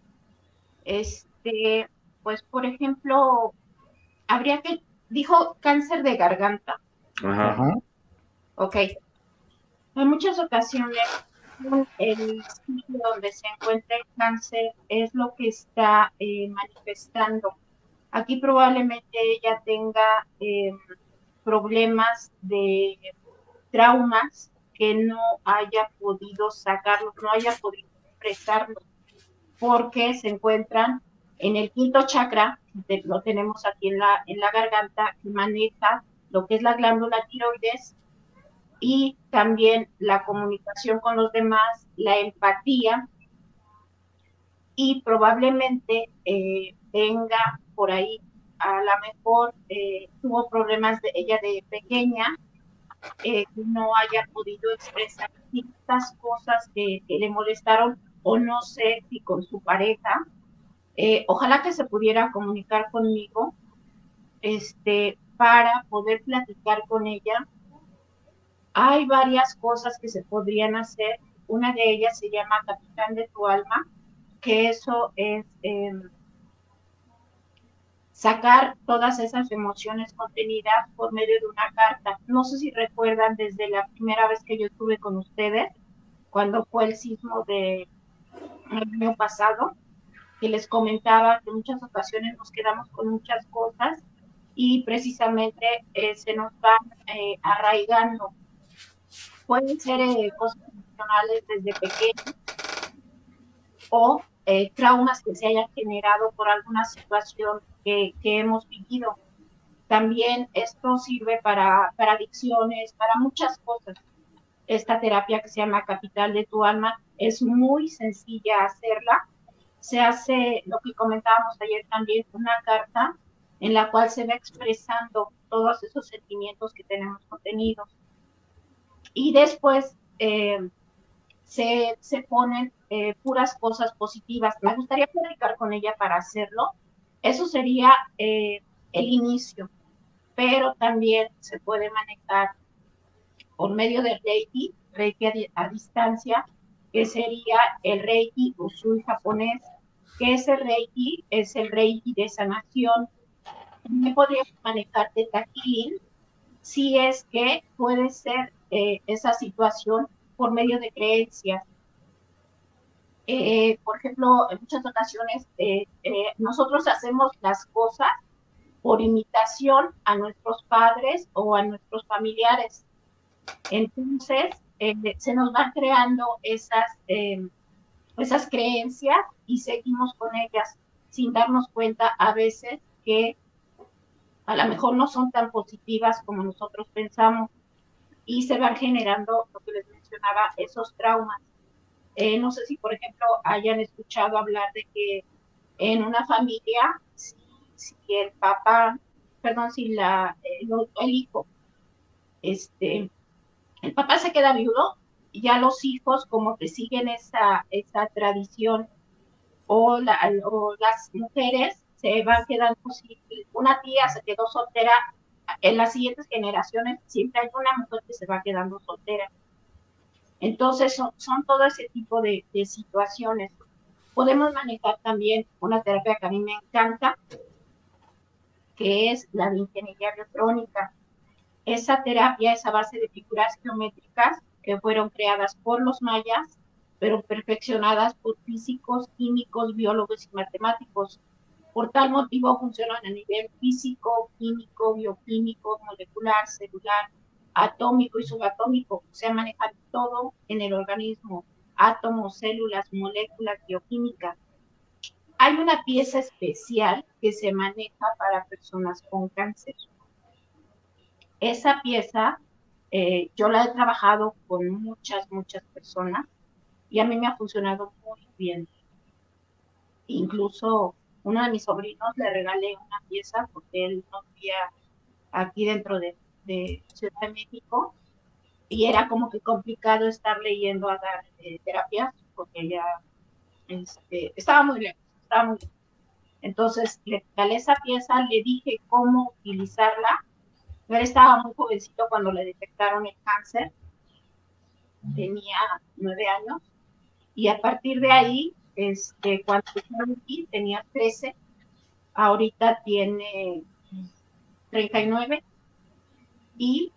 Pues por ejemplo, habría que, dijo cáncer de garganta. Ajá. Ok. En muchas ocasiones, el sitio donde se encuentra el cáncer es lo que está manifestando. Aquí probablemente ella tenga problemas de traumas que no haya podido sacarlos, no haya podido expresarlos, porque se encuentran en el quinto chakra, lo tenemos aquí en la garganta, que maneja lo que es la glándula tiroides y también la comunicación con los demás, la empatía, y probablemente venga por ahí, a lo mejor tuvo problemas ella de pequeña, que no haya podido expresar ciertas cosas que le molestaron, o no sé si con su pareja. Ojalá que se pudiera comunicar conmigo, para poder platicar con ella. Hay varias cosas que se podrían hacer. Una de ellas se llama Capitán de tu Alma, que eso es sacar todas esas emociones contenidas por medio de una carta. No sé si recuerdan desde la primera vez que yo estuve con ustedes, cuando fue el sismo del año pasado, que les comentaba que en muchas ocasiones nos quedamos con muchas cosas y precisamente se nos van arraigando. Pueden ser cosas emocionales desde pequeños o traumas que se hayan generado por alguna situación que hemos vivido. También esto sirve para adicciones, para muchas cosas. Esta terapia que se llama Capital de tu Alma es muy sencilla hacerla. Se hace lo que comentábamos ayer también, una carta en la cual se va expresando todos esos sentimientos que tenemos contenidos. Y después se ponen puras cosas positivas. Me gustaría platicar con ella para hacerlo. Eso sería el inicio, pero también se puede manejar por medio del Reiki a distancia, que sería el Reiki Usui japonés, que ese Reiki es el Reiki de sanación. También podría manejar Theta Healing, si es que puede ser esa situación por medio de creencias. Por ejemplo, en muchas ocasiones nosotros hacemos las cosas por imitación a nuestros padres o a nuestros familiares. Entonces, se nos van creando esas creencias y seguimos con ellas sin darnos cuenta a veces que a lo mejor no son tan positivas como nosotros pensamos, y se van generando, lo que les mencionaba, esos traumas. No sé si, por ejemplo, hayan escuchado hablar de que en una familia, si el papá, perdón, si el hijo, el papá se queda viudo, y ya los hijos como que siguen esa tradición, o las mujeres se van quedando, si una tía se quedó soltera, en las siguientes generaciones siempre hay una mujer que se va quedando soltera. Entonces son todo ese tipo de situaciones. Podemos manejar también una terapia que a mí me encanta, que es la de ingeniería electrónica. Esa terapia es a base de figuras geométricas que fueron creadas por los mayas, pero perfeccionadas por físicos, químicos, biólogos y matemáticos. Por tal motivo funcionan a nivel físico, químico, bioquímico, molecular, celular, atómico y subatómico. O sea, manejan todo en el organismo: átomos, células, moléculas, bioquímica. Hay una pieza especial que se maneja para personas con cáncer. Esa pieza yo la he trabajado con muchas personas y a mí me ha funcionado muy bien. Incluso uno de mis sobrinos le regalé una pieza porque él no vivía aquí dentro de Ciudad de México, y era como que complicado estar leyendo a dar terapias porque ya estaba muy lejos. Entonces le regalé esa pieza, le dije cómo utilizarla. Él estaba muy jovencito cuando le detectaron el cáncer, tenía 9 años, y a partir de ahí, cuando yo tenía 13, ahorita tiene 39 y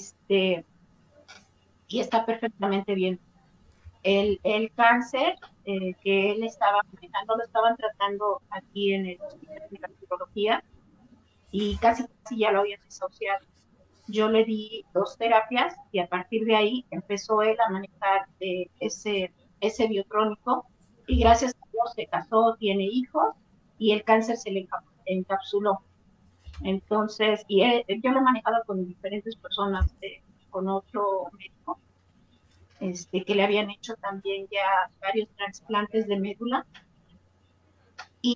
y está perfectamente bien. El cáncer que él estaba manejando lo estaban tratando aquí en el hospital de cardiología y casi ya lo habían desahuciado. Yo le di 2 terapias y a partir de ahí empezó él a manejar ese biocrónico y gracias a Dios se casó, tiene hijos y el cáncer se le encapsuló. Entonces, yo lo he manejado con diferentes personas, con otro médico, que le habían hecho también ya varios trasplantes de médula y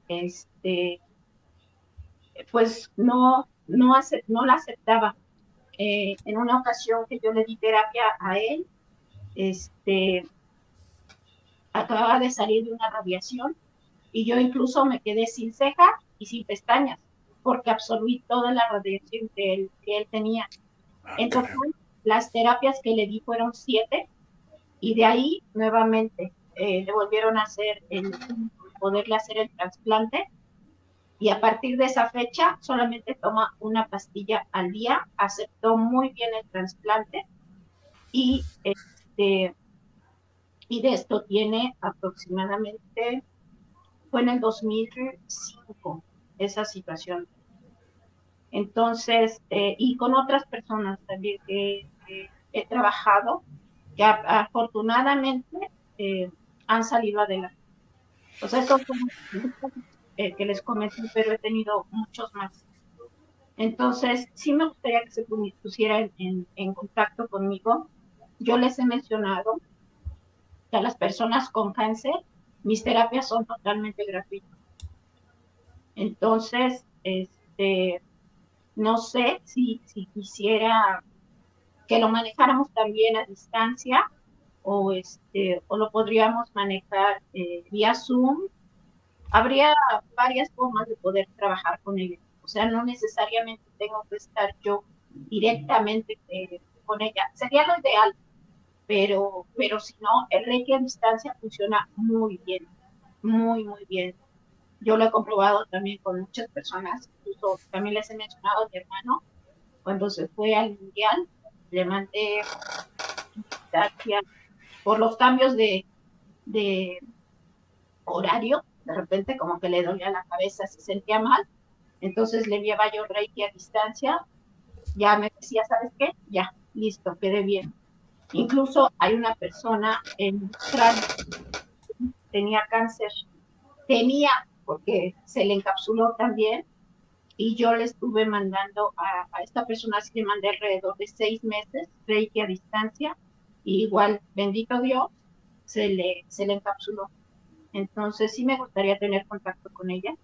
pues no la aceptaba. En una ocasión que yo le di terapia a él, acababa de salir de una radiación y yo incluso me quedé sin ceja y sin pestañas porque absorbí toda la radiación que él tenía. Entonces, las terapias que le di fueron 7 y de ahí nuevamente le volvieron a poderle hacer el trasplante y a partir de esa fecha solamente toma una pastilla al día, aceptó muy bien el trasplante y de esto tiene aproximadamente, fue en el 2005 esa situación. Entonces, y con otras personas también que he trabajado, que afortunadamente han salido adelante. O sea, estos son que les comenté, pero he tenido muchos más. Entonces, sí me gustaría que se pusieran en contacto conmigo. Yo les he mencionado que a las personas con cáncer, mis terapias son totalmente gratuitas. Entonces, no sé si quisiera que lo manejáramos también a distancia o lo podríamos manejar vía Zoom. Habría varias formas de poder trabajar con ella. O sea, no necesariamente tengo que estar yo directamente con ella. Sería lo ideal, pero si no, el Reiki a distancia funciona muy bien, muy, muy bien. Yo lo he comprobado también con muchas personas, incluso también les he mencionado a mi hermano, cuando se fue al mundial, le mandé por los cambios de horario, de repente como que le dolía la cabeza, se sentía mal, entonces le enviaba yo Reiki a distancia, ya me decía, ¿sabes qué? Ya, listo, quedé bien. Incluso hay una persona en Australia que tenía cáncer, porque se le encapsuló también, y yo le estuve mandando a esta persona, así le mandé alrededor de 6 meses Reiki a distancia, y igual, bendito Dios, se le encapsuló. Entonces sí me gustaría tener contacto con ella.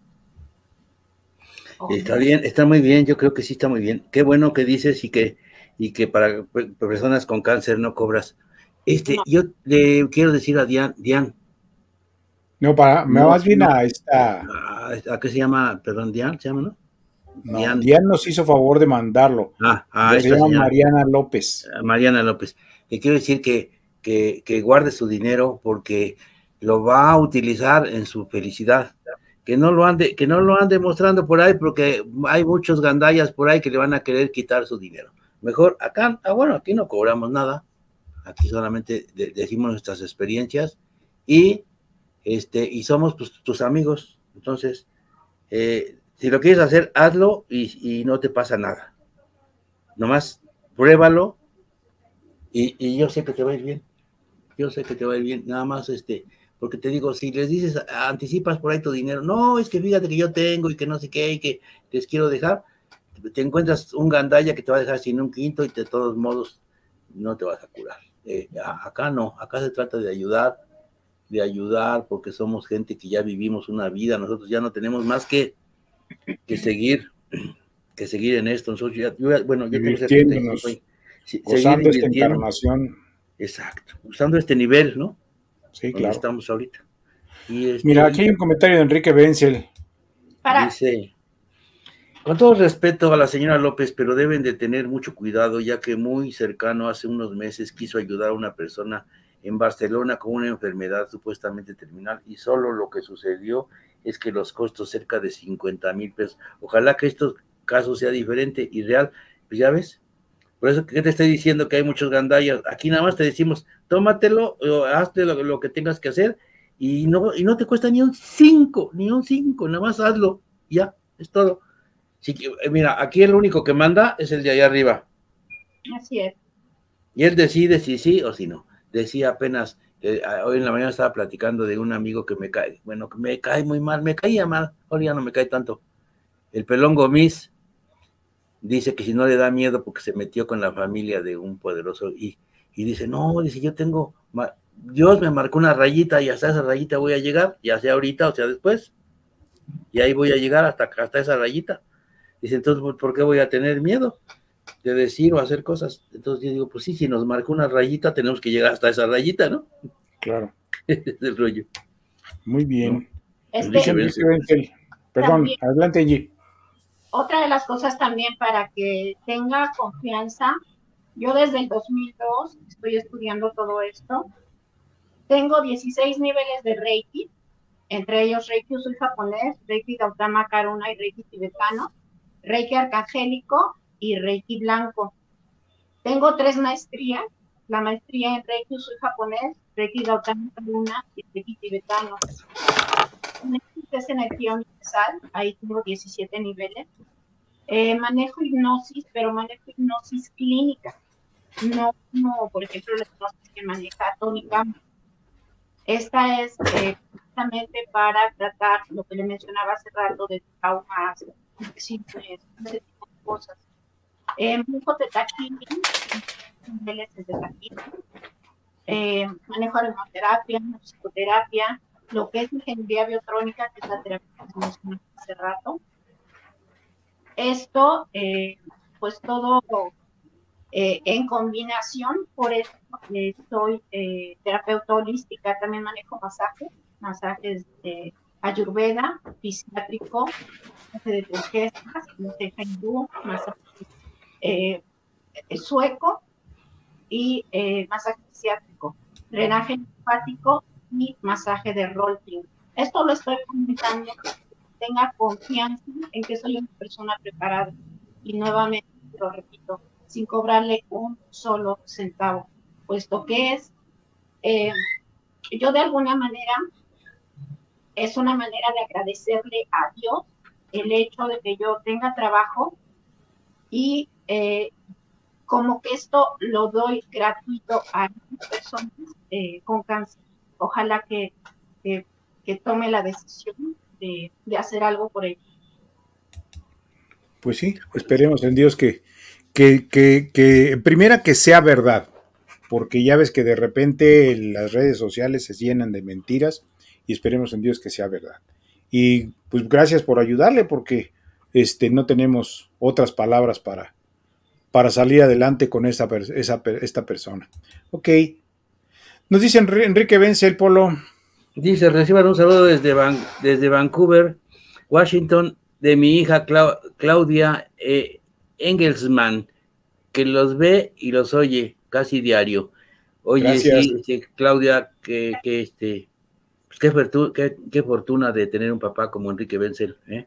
Está bien, está muy bien, yo creo que sí está muy bien. Qué bueno que dices y que para personas con cáncer no cobras. No. Yo le quiero decir a Diane. No, más bien a esta... ¿A qué se llama? Perdón, Diane, ¿se llama, no? No, Diane nos hizo favor de mandarlo. Se llama Mariana López. Mariana López. Le quiero decir que guarde su dinero porque lo va a utilizar en su felicidad. Que no lo ande mostrando por ahí porque hay muchos gandallas por ahí que le van a querer quitar su dinero. Mejor acá, bueno, aquí no cobramos nada. Aquí solamente decimos nuestras experiencias y somos pues, tus amigos. Entonces, si lo quieres hacer, hazlo y no te pasa nada. Nomás pruébalo y yo sé que te va a ir bien. Yo sé que te va a ir bien. Nada más, porque te digo, si les dices, anticipas por ahí tu dinero, no, es que fíjate que yo tengo y que no sé qué y que les quiero dejar, te encuentras un gandalla que te va a dejar sin un quinto y de todos modos no te vas a curar. Acá no, acá se trata de ayudar porque somos gente que ya vivimos una vida, nosotros ya no tenemos más que seguir en esto. Nosotros yo tengo 75, usando esta encarnación. Exacto, usando este nivel, ¿no? Sí, claro. Estamos ahorita. Mira, aquí hay un comentario de Enrique Benzel. Dice, con todo respeto a la señora López, pero deben de tener mucho cuidado, ya que muy cercano, hace unos meses, quiso ayudar a una persona en Barcelona con una enfermedad supuestamente terminal, y solo lo que sucedió es que los costos cerca de 50,000 pesos. Ojalá que estos casos sea diferente y real, pues ya ves. Por eso que te estoy diciendo que hay muchos gandallas. Aquí nada más te decimos, tómatelo, o hazte lo que tengas que hacer, y no te cuesta ni un 5, nada más hazlo, ya, es todo. Sí, mira, aquí el único que manda es el de allá arriba. Así es. Y él decide si sí o si no. Decía apenas, hoy en la mañana estaba platicando de un amigo que me cae muy mal, me caía mal, ahora ya no me cae tanto. El Pelón Gomis dice que si no le da miedo porque se metió con la familia de un poderoso, y dice, no, dice, Dios me marcó una rayita y hasta esa rayita voy a llegar, ya sea ahorita o sea después, y ahí voy a llegar hasta esa rayita. Dice, entonces, ¿por qué voy a tener miedo de decir o hacer cosas? Entonces yo digo, pues sí, si nos marcó una rayita, tenemos que llegar hasta esa rayita, ¿no? Claro. Es el rollo. Muy bien. ¿No? Perdón, también, adelante, Angie. otra de las cosas también para que tenga confianza, yo desde el 2002 estoy estudiando todo esto. Tengo 16 niveles de Reiki, entre ellos Reiki Usui japonés, Reiki Gautama Karuna y Reiki tibetano, Reiki arcangélico y Reiki blanco. Tengo 3 maestrías, la maestría en Reiki Usui japonés, Reiki Gautama Karuna y Reiki tibetano. Es energía universal, ahí tengo 17 niveles. Manejo hipnosis, pero manejo hipnosis clínica, no como por ejemplo la hipnosis que maneja Tony Campbell. Esta es precisamente para tratar lo que le mencionaba hace rato de traumas, infecciones, ese tipo de cosas. Manejo Theta Healing, niveles de Theta Healing. Manejo aromaterapia, psicoterapia, lo que es ingeniería biotrónica, que es la terapia que mencioné hace rato. Esto, pues todo en combinación, por eso soy terapeuta holística, también manejo masajes de ayurveda, fisiátrico, masaje de turquesas, masaje hindú, masaje sueco y masaje fisiátrico, drenaje linfático y masaje de rolling. Esto lo estoy comentando para que tenga confianza en que soy una persona preparada, y nuevamente lo repito, sin cobrarle un solo centavo, puesto que es, yo de alguna manera, es una manera de agradecerle a Dios el hecho de que yo tenga trabajo, y como que esto lo doy gratuito a personas con cáncer. Ojalá que tome la decisión de hacer algo por ello. Pues sí, esperemos en Dios que primera que sea verdad, porque ya ves que de repente las redes sociales se llenan de mentiras, y esperemos en Dios que sea verdad. Y pues gracias por ayudarle, porque no tenemos otras palabras para salir adelante con esta persona. Ok. Nos dice Enrique Vence, el Polo. Dice, reciban un saludo desde Vancouver, Washington, de mi hija Claudia Engelsman, que los ve y los oye casi diario. Oye, gracias. Sí, Claudia, pues qué fortuna de tener un papá como Enrique Wenzel, ¿eh?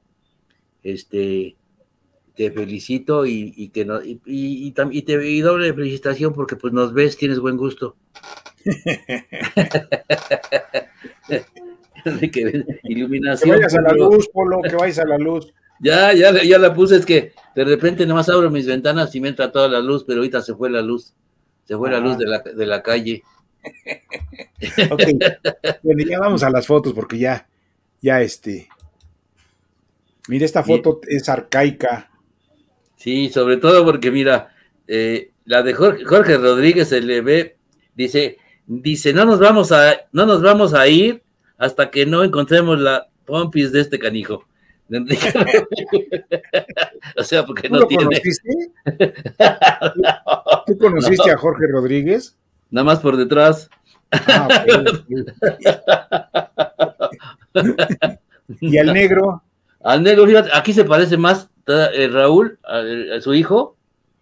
Te felicito y doble felicitación porque pues nos ves, tienes buen gusto. Iluminación. Que vayas a la luz, Polo, que vayas a la luz. Ya la puse, es que de repente nomás abro mis ventanas y me entra toda la luz, pero ahorita se fue la luz. Se fue la luz de la calle. Ok. Bueno, ya vamos a las fotos porque ya mira, esta foto es arcaica. Sí, sobre todo porque mira, la de Jorge Rodríguez se le ve, dice, no nos vamos a ir hasta que no encontremos la pompis de este canijo. O sea, porque no tiene. ¿Conociste? ¿Tú conociste a Jorge Rodríguez? Nada más por detrás. Okay. ¿Y al negro? Al negro, fíjate, aquí se parece más Raúl, a su hijo,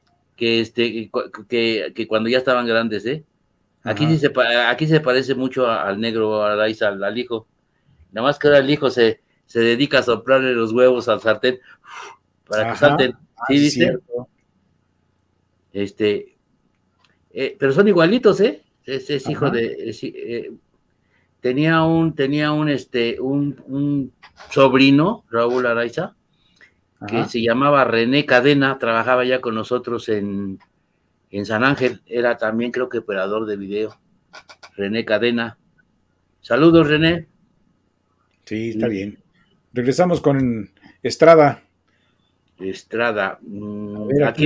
que cuando ya estaban grandes, ¿eh? Aquí sí aquí se parece mucho al negro Araiza, al hijo. Nada más que ahora el hijo se dedica a soplarle los huevos al sartén para que salten. ¿Sí viste? Pero son igualitos, ¿eh? Es hijo de... tenía un sobrino, Raúl Araiza, que se llamaba René Cadena, trabajaba ya con nosotros en San Ángel, era también creo que operador de video. René Cadena. Saludos, René. Sí, está bien. Regresamos con Estrada. Estrada. Aquí,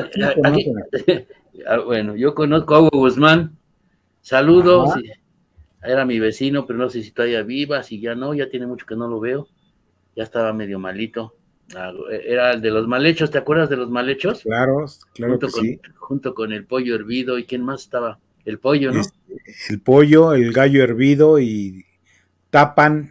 bueno, yo conozco a Hugo Guzmán. Saludos. Era mi vecino, pero no sé si todavía viva, si ya no, ya tiene mucho que no lo veo. Ya estaba medio malito. Era el de los mal hechos, ¿te acuerdas de los mal hechos? Claro que sí. Junto con el pollo hervido, ¿y quién más estaba? El pollo, ¿no? El pollo, el gallo hervido y Tapan.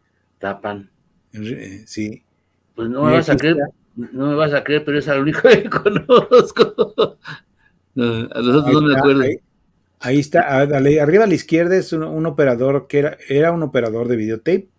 Sí. Pues no me vas a creer, pero es el único que conozco. A los otros no me acuerdo. Ahí está, arriba a la izquierda es un operador que era un operador de videotape.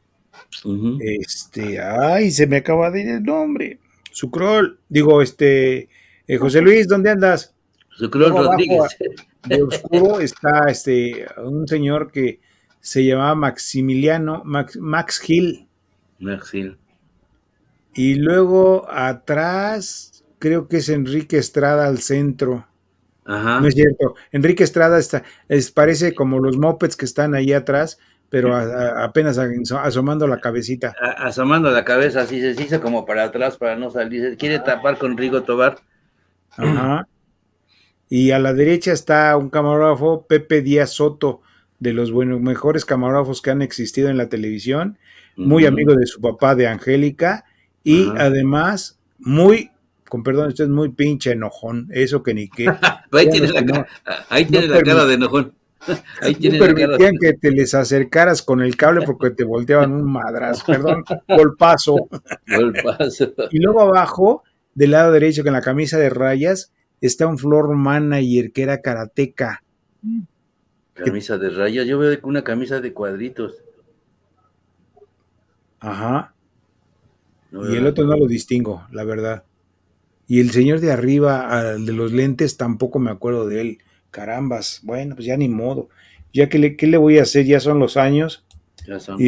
Ay, se me acaba de ir el nombre. Sucrol, digo, José Luis, ¿dónde andas? Sucrol Rodríguez. De oscuro está un señor que se llamaba Maximiliano, Max Gil. Max Gil. Y luego atrás, creo que es Enrique Estrada al centro. No es cierto, Enrique Estrada parece como los mopeds que están ahí atrás, pero apenas asomando la cabecita. Asomando la cabeza, así se hizo como para atrás para no salir. Quiere tapar con Rigo Tobar. Y a la derecha está un camarógrafo, Pepe Díaz Soto, de los mejores camarógrafos que han existido en la televisión, muy amigo de su papá, de Angélica, y además con perdón, usted es muy pinche enojón, eso que ni qué. Ahí tiene la cara de enojón. Ahí tiene la cara. Permitían que te les acercaras con el cable porque te volteaban un madrazo, perdón, golpazo. Y luego abajo, del lado derecho, con la camisa de rayas, está un floor manager que era karateca. Camisa de rayas, yo veo una camisa de cuadritos. Y el otro no lo distingo, la verdad. Y el señor de arriba, de los lentes, tampoco me acuerdo de él. Carambas, bueno, pues ya ni modo. Ya ¿qué le voy a hacer? Ya son los años. Ya son.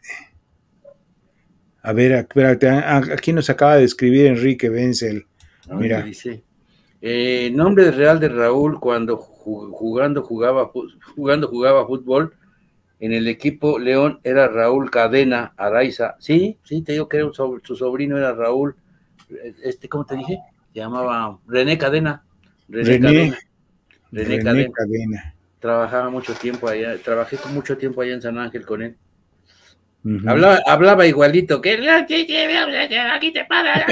A ver, espérate, aquí nos acaba de escribir Enrique Wenzel. Mira. Dice, nombre real de Raúl cuando jugaba fútbol en el equipo León era Raúl Cadena Araiza. Sí, te digo que su sobrino era Raúl. ¿Cómo te dije? Se llamaba René Cadena. René Cadena. Trabajaba mucho tiempo allá, trabajé mucho tiempo allá en San Ángel con él. Hablaba igualito que aquí te para.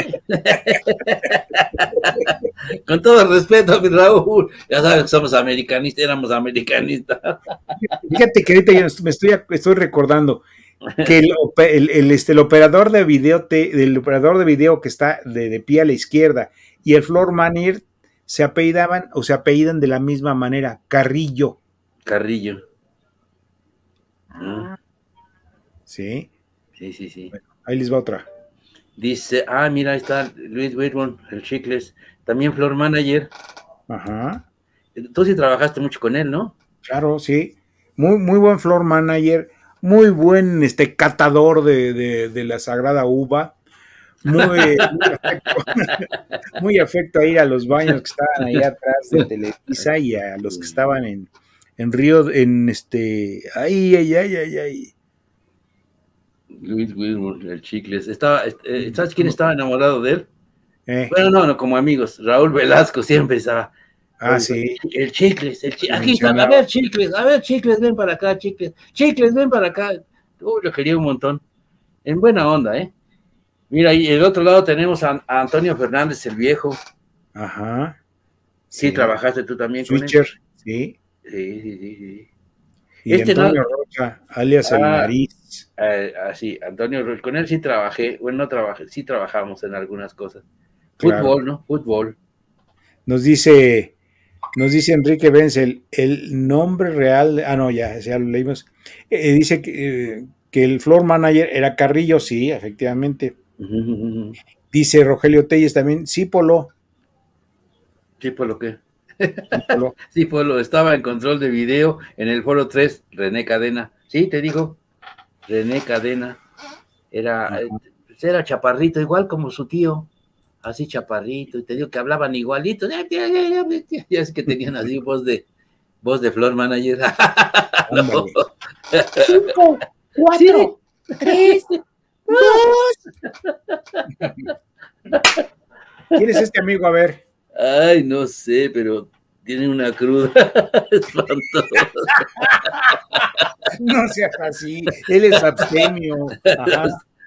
Con todo el respeto, mi Raúl. Ya sabes que somos americanistas, éramos americanistas. Fíjate que ahorita estoy recordando que el operador de video que está de pie a la izquierda y el floor manager se apellidan de la misma manera, Carrillo. Sí. Sí. Bueno, ahí les va otra. Dice, mira, ahí está Luis Whitburn, el Chicles, también floor manager. Tú sí trabajaste mucho con él, ¿no? Claro, sí. Muy buen floor manager, muy buen catador de la sagrada uva. Muy afecto a ir a los baños que estaban ahí atrás de Televisa y a los que estaban en Río, ay. Luis Wilbur, el Chicles. ¿Sabes quién estaba enamorado de él? Bueno, no, como amigos. Raúl Velasco siempre estaba. Sí. El Chicles, aquí está, a ver, Chicles, ven para acá, Chicles, ven para acá. Lo quería un montón. En buena onda, ¿eh? Mira, y el otro lado tenemos a Antonio Fernández, el viejo. Ajá. Sí, trabajaste tú también Switcher, con él. Sí. Sí. Y Antonio Rocha, alias el Nariz. Así, Antonio Rocha, con él sí trabajé, bueno, no trabajé, sí trabajamos en algunas cosas. Claro. Fútbol, ¿no? Fútbol. Nos dice Enrique Benzel, el nombre real, no, ya lo leímos, dice que el floor manager era Carrillo, sí, efectivamente. Dice Rogelio Telles también, sí, Polo. ¿Sí, Polo qué? Sí, Polo, estaba en control de video en el Foro 3, René Cadena. Sí, te digo, René Cadena. Era chaparrito, igual como su tío, así chaparrito, y te digo que hablaban igualito. Ya es que tenían así voz de floor manager. No. 5, 4, 3, 2. ¿Quién es este amigo? A ver. Ay, no sé, pero tiene una cruda espantosa. No seas así, él es abstemio. Ajá.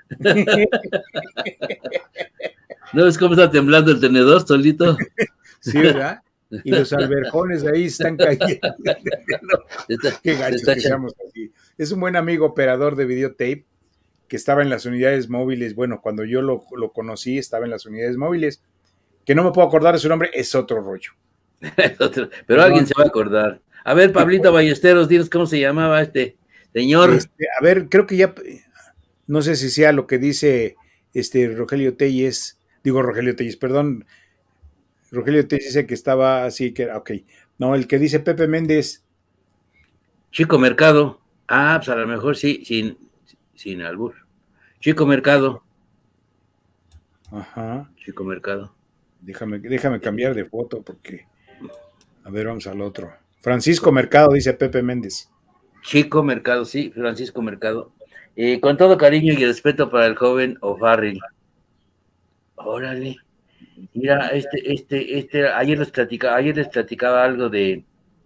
¿No ves cómo está temblando el tenedor solito? Sí, ¿verdad? Y los alberjones ahí están cayendo. Qué gachos que seamos así. Es un buen amigo operador de videotape que estaba en las unidades móviles. Bueno, cuando yo lo conocí, estaba en las unidades móviles. Que no me puedo acordar de su nombre, es otro rollo. Pero alguien se va a acordar. A ver, Pablito Ballesteros, dinos cómo se llamaba este señor. A ver, creo que ya, no sé si sea lo que dice Rogelio Telles, perdón. Rogelio Telles dice que estaba así, que ok. No, el que dice Pepe Méndez. Chico Mercado. Ah, pues a lo mejor sí, sin albur. Chico Mercado. Ajá. Chico Mercado. Déjame cambiar de foto porque... A ver, vamos al otro. Francisco Mercado, dice Pepe Méndez. Chico Mercado, sí, Francisco Mercado. Con todo cariño y respeto para el joven O'Farrill. Órale. Mira, ayer les platicaba algo de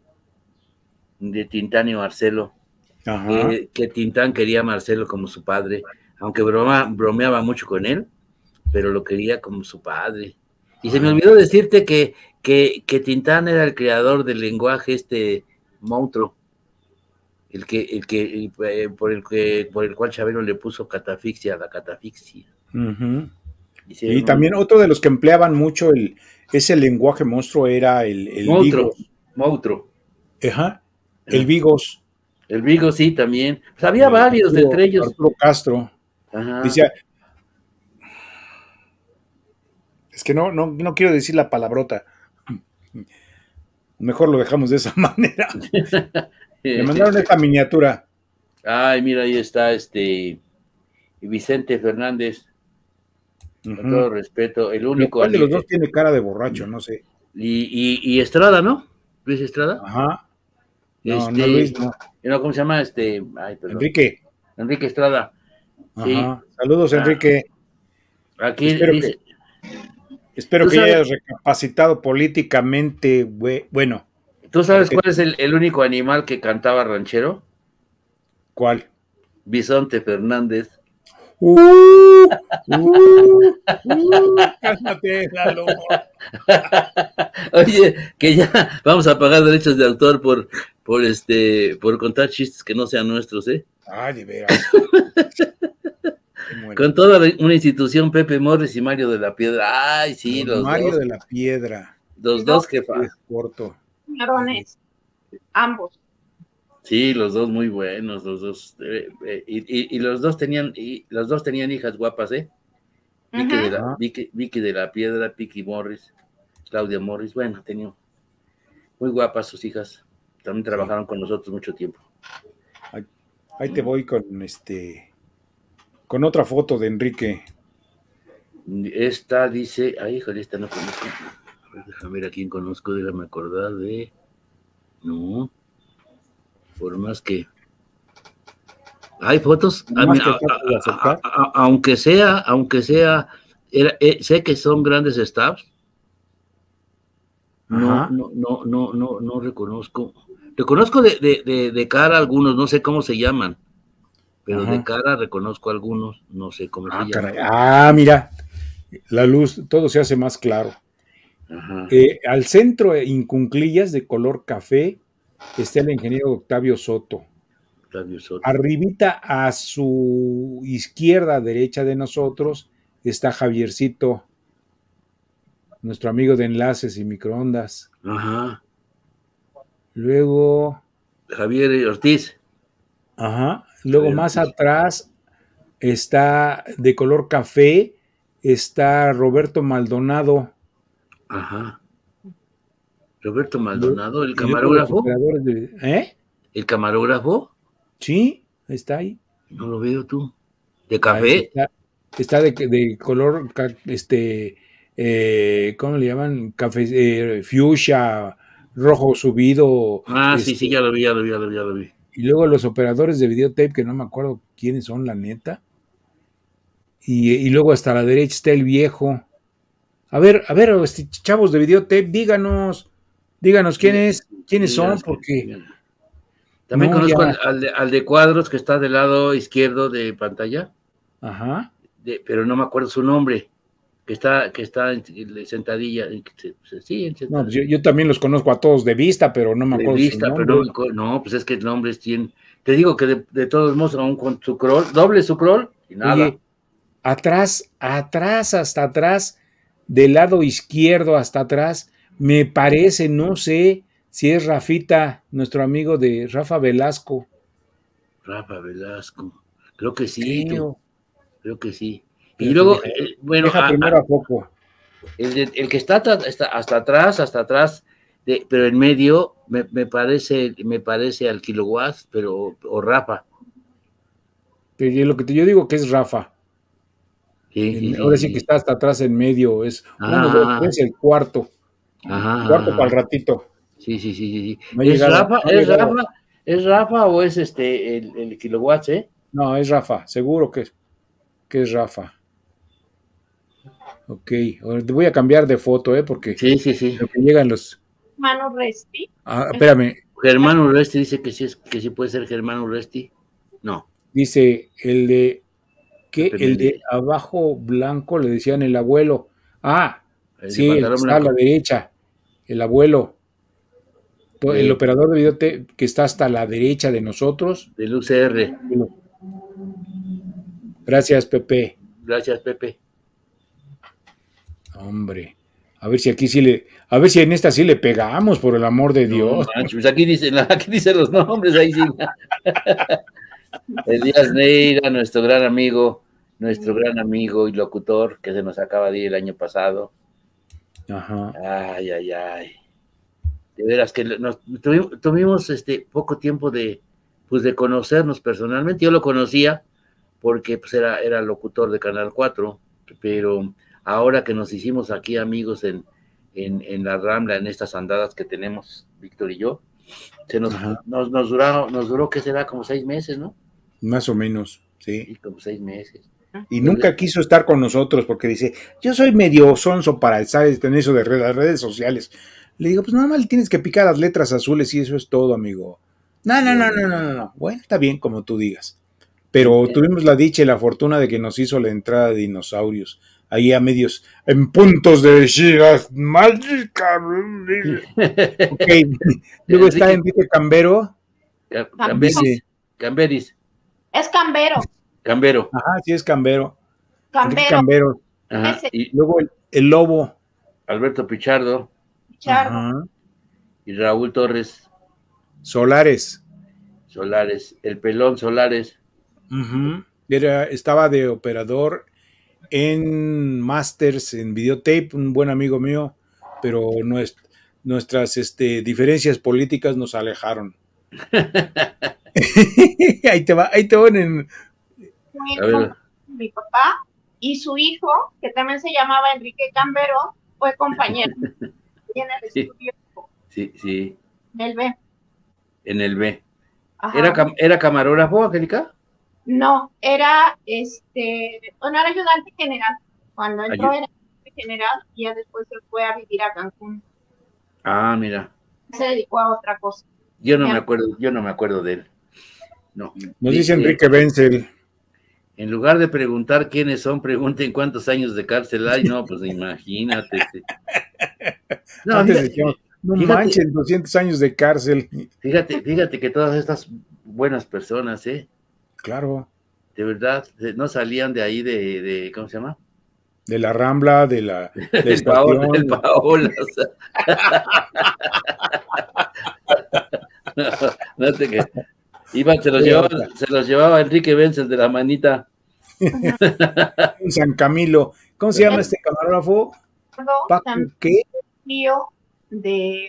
Tintán y Marcelo. Que Tintán quería a Marcelo como su padre, aunque bromeaba mucho con él, pero lo quería como su padre. Y se me olvidó decirte que Tintán era el creador del lenguaje monstruo, por el cual Chabelo le puso catafixia a la catafixia. Y también otro de los que empleaban mucho ese lenguaje monstruo era el monstruo. Ajá. El Vigos. El Vigos, sí, también. Pues había varios entre ellos. Arturo Castro. Ajá. Decía, es que no quiero decir la palabrota. Mejor lo dejamos de esa manera. Me mandaron esta miniatura. Ay, mira, ahí está Vicente Fernández. Con todo respeto, el único. ¿Cuál de los dos tiene cara de borracho? No sé. Y Estrada, ¿no? Luis Estrada. Ajá. No, Luis, no. ¿Cómo se llama? Ay, perdón. Enrique Estrada. Ajá. Sí. Saludos, Enrique. Aquí espero que hayas recapacitado políticamente. Bueno. ¿Tú sabes cuál es el único animal que cantaba ranchero? ¿Cuál? Bisonte Fernández. Cálmate, Lalo. Oye, que ya vamos a pagar derechos de autor por contar chistes que no sean nuestros, ¿eh? Ay, de veras. Con toda una institución, Pepe Morris y Mario de la Piedra. Ay, sí, los Mario dos. de la Piedra. Los dos que corto. Varones, ambos. Sí, los dos muy buenos, los dos. Y los dos tenían hijas guapas, ¿eh? Vicky de la Piedra, Vicky Morris, Claudia Morris, bueno, tenían muy guapas sus hijas. También trabajaron con nosotros mucho tiempo. Ahí te voy con otra foto de Enrique. Esta dice, ay, híjole, esta no conozco. Déjame ver a quién conozco, déjame acordar de. No. Por más que. Hay fotos. Aunque sea, sé que son grandes staffs. No reconozco. Reconozco de cara algunos, no sé cómo se llaman. Pero de cara reconozco algunos, no sé cómo se llaman. Mira, la luz, todo se hace más claro. Al centro, en cuclillas de color café, está el ingeniero Octavio Soto. Octavio Soto. Arribita a su izquierda, derecha de nosotros, está Javiercito, nuestro amigo de enlaces y microondas. Ajá. Luego, Javier Ortiz. ajá, luego Javier más Ortiz. atrás está de color café, está Roberto Maldonado. Ajá. Roberto Y Maldonado, el luego los camarógrafo. operadores ¿Eh? ¿El camarógrafo? Sí, está ahí. No lo veo tú. ¿De Ah, café? está de color, ¿cómo le llaman? Café, fuchsia, rojo subido. Ah, sí, ya lo vi. Y luego los operadores de videotape, que no me acuerdo quiénes son, la neta. Y luego hasta la derecha está el viejo. A ver, chavos de videotape, díganos quiénes son, porque también no, conozco ya. al de cuadros que está del lado izquierdo de pantalla, Ajá. pero no me acuerdo su nombre, que está en sentadilla. Sí, en No, pues yo también los conozco a todos de vista, pero no me acuerdo su nombre. Pero no, pues es que el nombre es bien. Te digo que de todos modos, aún con su crawl, doble su crawl y nada. Oye, hasta atrás, del lado izquierdo hasta atrás, me parece, no sé si es Rafita, nuestro amigo de Rafa Velasco. Rafa Velasco, creo que sí, creo que sí. Pero y luego, deja primero a poco. El que está hasta atrás, pero en medio, me parece al kilowatt, o Rafa. Pero lo que yo digo que es Rafa. Ahora sí que está hasta atrás en medio, es 1, 2, 3, el cuarto. Cuarto para el ratito. Sí. No ¿Es Rafa o es el kilowatt, No, es Rafa, seguro que es Rafa. Ok, ahora te voy a cambiar de foto, porque sí. Lo que llegan los... Germán Urresti. Espérame. Germán Urresti dice que sí puede ser Germán Urresti. No. Dice el de abajo blanco le decían el abuelo. Sí, el que está a la derecha, el abuelo. El operador de video que está hasta la derecha de nosotros. Del UCR. Gracias, Pepe. Gracias, Pepe. Hombre, a ver si en esta sí le pegamos, por el amor de Dios. Pues aquí dicen los nombres, ahí sí. Elías Neira, nuestro gran amigo y locutor, que se nos acaba de ir el año pasado. Ajá. Ay. De veras que tuvimos poco tiempo de conocernos personalmente. Yo lo conocía porque pues era locutor de Canal 4, pero ahora que nos hicimos aquí amigos en la Rambla, en estas andadas que tenemos Víctor y yo, nos duró, ¿qué será? Como 6 meses, ¿no? Más o menos, sí. Como 6 meses. Y nunca quiso estar con nosotros porque dice, yo soy medio sonso para estar en eso de las redes sociales. Le digo, pues nada más le tienes que picar las letras azules y eso es todo, amigo. No. Bueno, está bien, como tú digas. Pero tuvimos la dicha y la fortuna de que nos hizo la entrada de dinosaurios. Ahí a medios, en puntos de giras mágicas. Ok. Luego está Enrique Cambero. Camberis. Es Cambero. Cambero. Ajá, sí es Cambero. Cambero. Ajá. Y luego el Lobo. Alberto Pichardo. Ajá. Y Raúl Torres. Solares. El Pelón Solares. Estaba de operador en Masters, en videotape, un buen amigo mío, pero nuestras diferencias políticas nos alejaron. ahí te van mi papá y su hijo, que también se llamaba Enrique Cambero, fue compañero en el estudio. Sí. En el B. ¿Era camarógrafo, Angélica? No, era era ayudante general. Cuando entró era ayudante general y ya después se fue a vivir a Cancún. Mira. Se dedicó a otra cosa. Yo no me acuerdo de él. No. Nos dice Enrique Benzel. En lugar de preguntar quiénes son, pregunten cuántos años de cárcel hay. No, pues imagínate. No manchen, 200 años de cárcel. Fíjate que todas estas buenas personas, ¿eh? Claro, De verdad, no salían de ahí ¿cómo se llama? de la Rambla, de la El Paola, estación. o sea. No te que iban, se los llevaba Enrique Benzel de la manita. En San Camilo. ¿Cómo se llama este camarógrafo? Paco, También ¿qué? tío de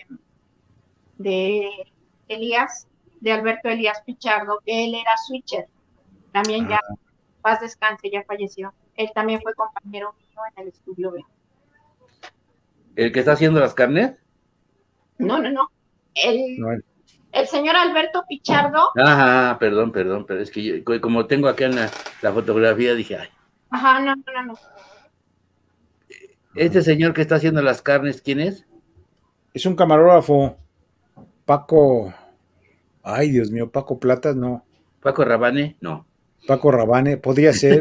Elías, de Alberto Elías Pichardo, que él era switcher. También ya, paz descanse, ya falleció. Él también fue compañero mío en el estudio B. ¿El que está haciendo las carnes? No. No, El señor Alberto Pichardo. Ajá, perdón, pero es que yo, como tengo acá en la fotografía, dije, ay, Ajá, no. este señor que está haciendo las carnes, ¿quién es? es un camarógrafo. Paco. Ay, Dios mío, Paco Platas, no. ¿Paco Rabanne? No. Paco Rabanne, podría ser.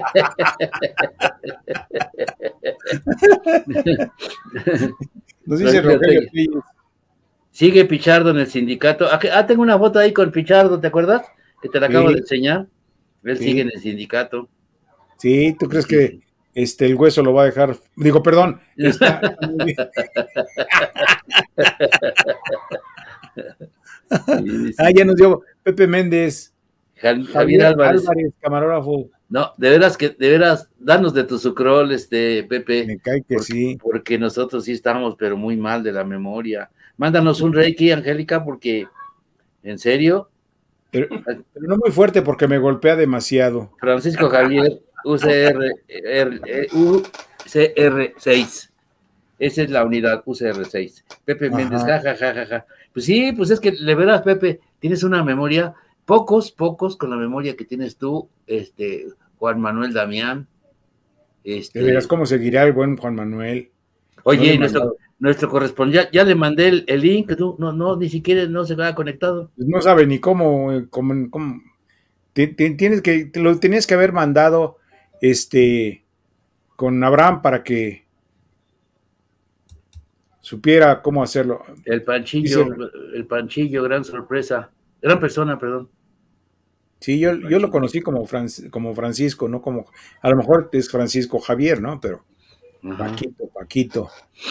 Nos dice Rogelio. Sigue Pichardo en el sindicato. Tengo una foto ahí con Pichardo, ¿te acuerdas? Que te la acabo de enseñar. Él sigue en el sindicato. Sí, ¿tú crees que el hueso lo va a dejar? Digo, perdón. Ya nos dio Pepe Méndez. Javier Álvarez, camarógrafo. No, de veras, danos de tu sucrol, Pepe. Me cae que sí. Porque nosotros sí estamos, pero muy mal de la memoria. Mándanos un reiki, Angélica, porque, en serio. Pero no muy fuerte porque me golpea demasiado. Francisco Javier, UCR6. Esa es la unidad, UCR6. Pepe Méndez, ja. Pues sí, pues es que, de veras, Pepe, tienes una memoria, pocos con la memoria que tienes tú, Juan Manuel Damián. De veras, ¿cómo seguirá el buen Juan Manuel? Oye, nuestro corresponsal, ya le mandé el link, tú, ni siquiera no se ha conectado. Pues no sabe ni cómo. Lo tenías que haber mandado con Abraham para que supiera cómo hacerlo. El Panchillo, gran sorpresa, gran persona, perdón. Sí, yo lo conocí como Francisco, no como, a lo mejor es Francisco Javier, ¿no? Pero Paquito.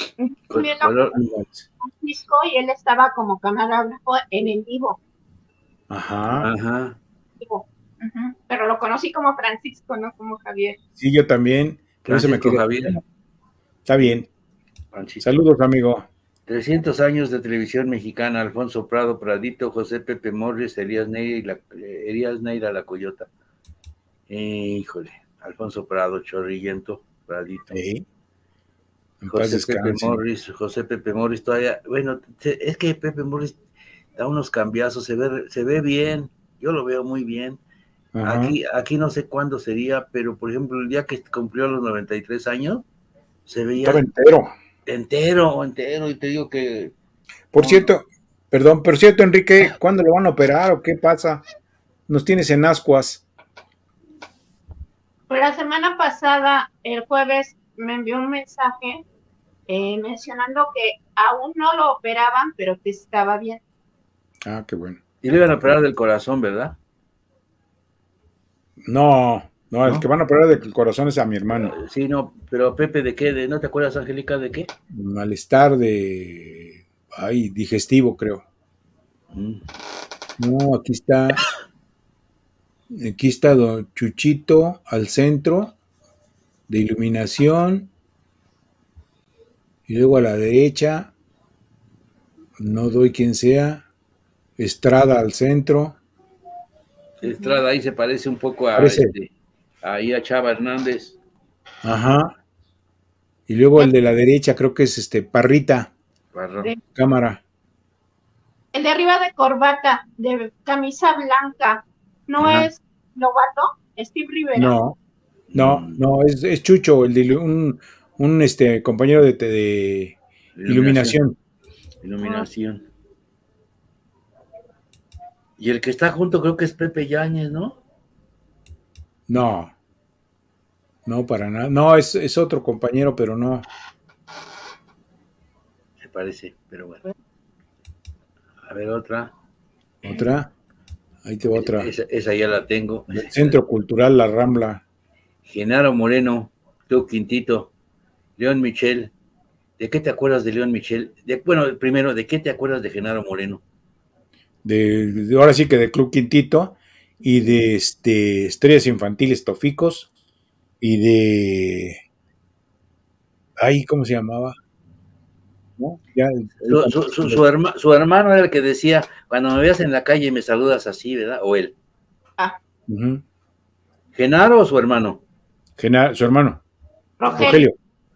Francisco, y él estaba como camarógrafo en el vivo. Ajá. Pero lo conocí como Francisco, no como Javier. Sí, yo también. Por eso me quedé. Javier. Está bien. Panchito. Saludos, amigo. 300 años de televisión mexicana, Alfonso Prado, Pradito, José Pepe Morris, Elías Neira La Coyota. Híjole, Alfonso Prado, Chorrillento, Pradito. José Pepe Morris todavía, bueno, es que Pepe Morris da unos cambiazos, se ve bien, yo lo veo muy bien. Aquí no sé cuándo sería, pero por ejemplo el día que cumplió los 93 años, se veía entero, y te digo que... Por cierto, Enrique, ¿cuándo lo van a operar o qué pasa? Nos tienes en ascuas. Pues la semana pasada, el jueves, me envió un mensaje mencionando que aún no lo operaban, pero que estaba bien. Ah, qué bueno. Y le iban a operar del corazón, ¿verdad? No, el que van a operar del corazón es a mi hermano. Sí, no, pero Pepe, ¿de qué? ¿No te acuerdas, Angélica, de qué? Malestar digestivo, creo. No, aquí está don Chuchito al centro de iluminación y luego a la derecha, no doy quien sea, Estrada al centro. Estrada ahí se parece un poco a Chava Hernández. Ajá. Y luego el de la derecha creo que es Parrita. Cámara. El de arriba de corbata, de camisa blanca, ¿no es Lobato? ¿Steve Rivera? No, es Chucho, el de un compañero de iluminación. Y el que está junto creo que es Pepe Yáñez, ¿no? No, para nada. No, es otro compañero, pero no. Se parece, pero bueno. A ver, otra. Ahí te va otra. Esa ya la tengo. Del Centro Cultural La Rambla. Genaro Moreno, Club Quintito, León Michel. ¿De qué te acuerdas de León Michel? Bueno, primero, ¿de qué te acuerdas de Genaro Moreno? Ahora sí que de Club Quintito y de Estrellas Infantiles Toficos y de... Ay, ¿cómo se llamaba? ¿No? Ya, Su hermano era el que decía, cuando me veas en la calle me saludas así, ¿verdad? O él. Uh-huh. ¿Genaro o su hermano? Su hermano. Rogelio.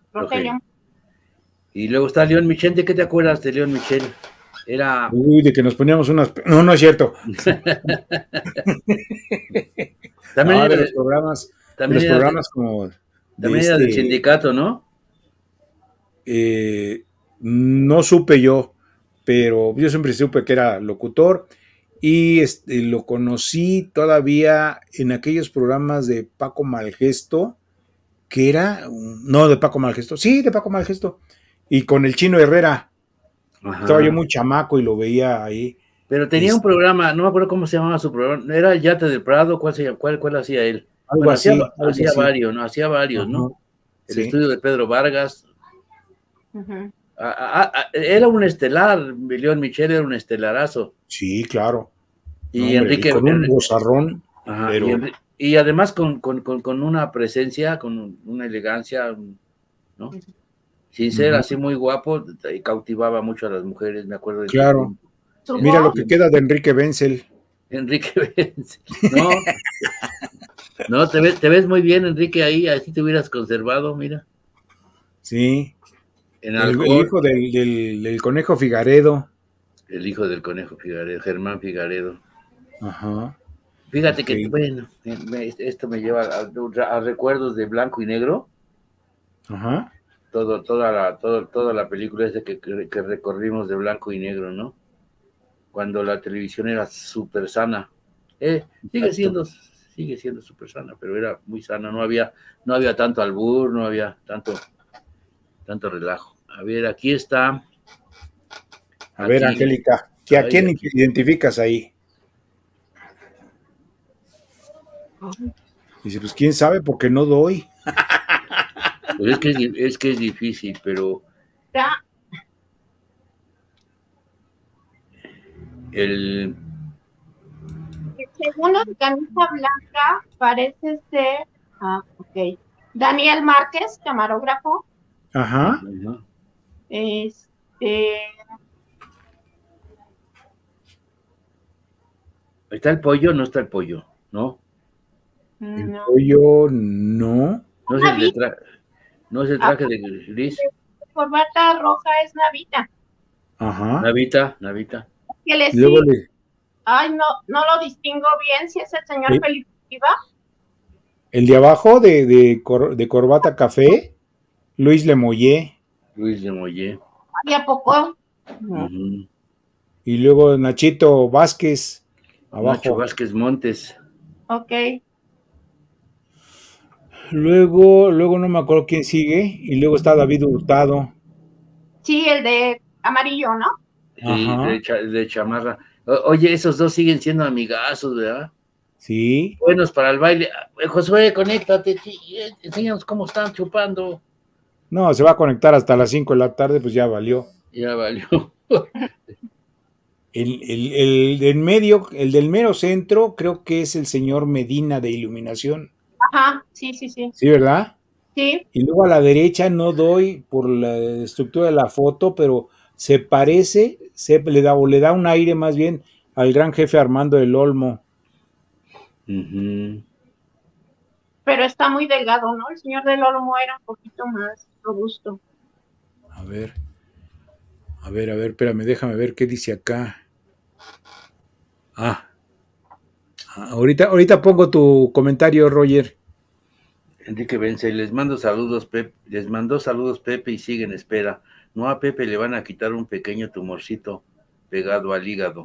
Y luego está León Michel. ¿De qué te acuerdas de León Michel? Era... Uy, de que nos poníamos unas... No, no es cierto. También de los programas, como... También era del sindicato, ¿no? No supe yo, pero yo siempre supe que era locutor y lo conocí todavía en aquellos programas de Paco Malgesto, que era... No, de Paco Malgesto. Sí, de Paco Malgesto. Y con el Chino Herrera. Ajá. Estaba yo muy chamaco y lo veía ahí. Pero tenía un programa, no me acuerdo cómo se llamaba su programa, era el Yate del Prado, ¿cuál hacía él? Algo bueno, así. Hacía varios, ¿no? Hacía varios, uh-huh. ¿no? El estudio de Pedro Vargas. Uh-huh. Era un estelar, León Michel era un estelarazo. Sí, claro. Y Enrique... con un bozarrón. Pero... y además con una presencia, con una elegancia, ¿no? Sincera, así muy guapo, y cautivaba mucho a las mujeres, me acuerdo. Claro. Mira lo que queda de Enrique Wenzel. Enrique Wenzel. No, te ves muy bien, Enrique, ahí, así te hubieras conservado, mira. Sí. El hijo del Conejo Figaredo. El hijo del Conejo Figaredo, Germán Figaredo. Ajá. Fíjate que, bueno, esto me lleva a recuerdos de Blanco y Negro. Ajá. Toda la película esa que recorrimos de Blanco y Negro, ¿no? Cuando la televisión era súper sana. Sigue siendo súper sana, pero era muy sana. No había tanto albur, no había tanto relajo. A ver, aquí está. A ver, Angélica, ¿a quién identificas ahí? Dice, pues quién sabe, porque no doy. Pues es que es difícil, pero según la camisa blanca parece ser ok, Daniel Márquez, camarógrafo. Ajá. ¿Está el pollo? No está el pollo, ¿no? El pollo no. No es el traje de gris. Corbata roja es Navita. Ajá. Navita. Que le sigue. Ay, no lo distingo bien si es el señor Felipe Oliva. El de abajo de corbata café, Luis Lemoyé. ¿Y a poco? Uh-huh. Y luego Nachito Vázquez, abajo. Nacho Vázquez Montes. Ok. Luego no me acuerdo quién sigue, y luego está David Hurtado. Sí, el de amarillo, ¿no? Sí, de chamarra. Oye, esos dos siguen siendo amigazos, ¿verdad? Sí. Buenos para el baile. Josué, conéctate, enséñanos cómo están chupando. No, se va a conectar hasta las 5 de la tarde, pues ya valió. Ya valió. El del medio, el del mero centro, creo que es el señor Medina de Iluminación. Ajá, sí. ¿Sí, verdad? Sí. Y luego a la derecha no doy por la estructura de la foto, pero se parece, le da un aire más bien al gran jefe Armando del Olmo. Uh-huh. Pero está muy delgado, ¿no? El señor del Olmo era un poquito más robusto. A ver, espérame, déjame ver qué dice acá. Ahorita pongo tu comentario, Roger. Enrique Vence, les mandó saludos Pepe y sigue en espera. No, a Pepe le van a quitar un pequeño tumorcito pegado al hígado.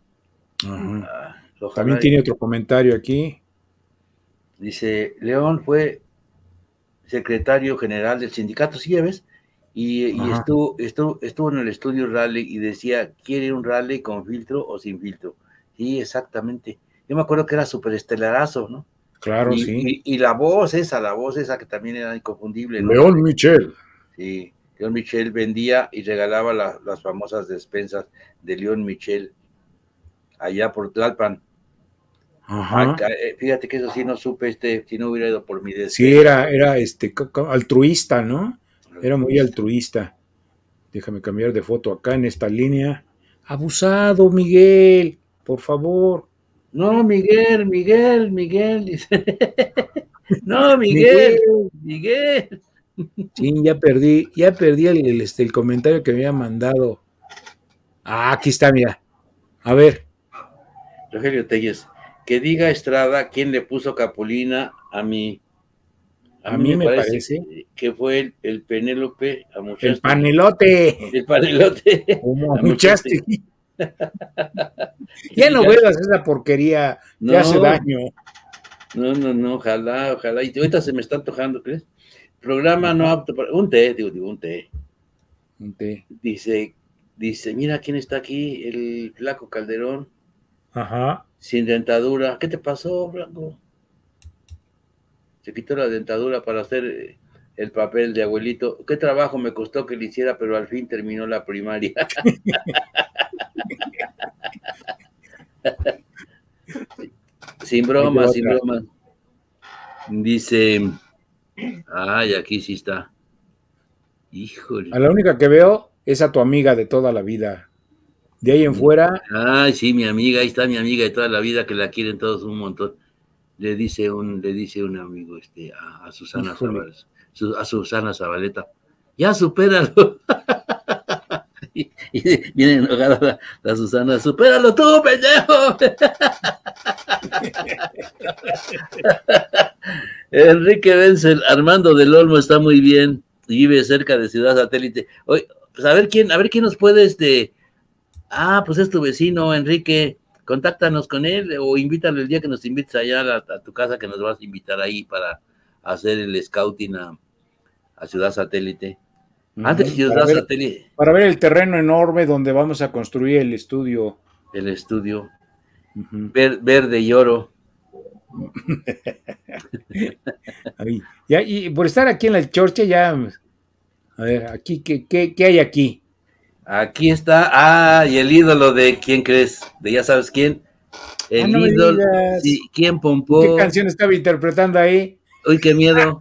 También tiene otro comentario aquí. Dice, León fue secretario general del sindicato, ¿sí ya ves? Y estuvo en el estudio Raleigh y decía, ¿quiere un Raleigh con filtro o sin filtro? Sí, exactamente. yo me acuerdo que era súper estelarazo, ¿no? Claro, Y, sí. y la voz esa que también era inconfundible, ¿no? León Michel. Sí, León Michel vendía y regalaba las famosas despensas de León Michel allá por Tlalpan. Ajá. Fíjate que eso sí no supe, si no hubiera ido por mi Sí, despensa. era altruista, ¿no? Era muy altruista. Déjame cambiar de foto acá en esta línea. Abusado, Miguel, por favor. No, Miguel, dice. No, Miguel. Miguel. Sí, ya perdí el comentario que me había mandado. Ah, aquí está, mira. A ver. Rogelio Telles, que diga Estrada quién le puso Capulina a mí. A A mí mí me me parece parece. que fue el Penélope a El Muchaste. panelote. El panelote Como a Muchaste. muchaste. Ya no bebas esa porquería. Te hace daño. No, ojalá. Y ahorita se me está antojando, ¿crees? Programa no apto para. Un té, digo, un té. Un té. Dice, mira quién está aquí, el Flaco Calderón. Ajá. Sin dentadura. ¿Qué te pasó, Flaco? Se quitó la dentadura para hacer el papel de abuelito. ¿Qué trabajo me costó que le hiciera, pero al fin terminó la primaria? Sin broma. Dice, ay, aquí sí está. Híjole. A la única que veo es a tu amiga de toda la vida. De ahí en fuera. Ay, sí, mi amiga, ahí está mi amiga de toda la vida, que la quieren todos un montón. Le dice un amigo a Susana Zabaleta, a Susana Zabaleta, ya supéralo. y viene enojada la Susana, supéralo tú, pendejo. Enrique Wenzel, Armando del Olmo está muy bien, y vive cerca de Ciudad Satélite. Oye, pues a ver quién nos puede pues es tu vecino, Enrique. Contáctanos con él o invítalo el día que nos invites allá a tu casa, que nos vas a invitar ahí para hacer el scouting a Ciudad Satélite. Antes Ciudad Satélite. Para ver el terreno enorme donde vamos a construir el estudio. El estudio. Verde y oro. Y por estar aquí en la Chorcha ya. A ver, aquí, ¿qué hay aquí? Aquí está, y el ídolo de ¿quién crees? De ya sabes quién. El ídolo. Sí, ¿quién pompó? ¿Qué canción estaba interpretando ahí? Uy, qué miedo.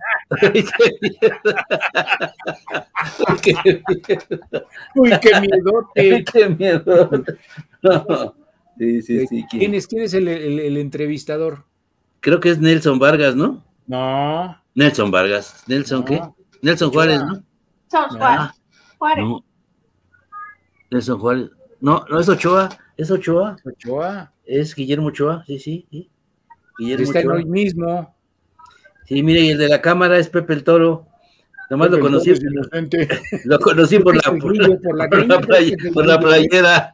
Uy, qué miedote. Qué miedo. No. Sí. ¿Quién es el entrevistador? Creo que es Nelson Vargas, ¿no? No. Nelson Vargas. ¿Nelson qué? Nelson Juárez, ¿no? Juárez. No. Nelson Juárez. No, es Ochoa. ¿Es Ochoa? Ochoa. Es Guillermo Ochoa, sí. Guillermo Está Ochoa. hoy mismo. Sí, mire, y el de la cámara es Pepe el Toro. Nomás Pepe lo conocí. Lo conocí por la playera.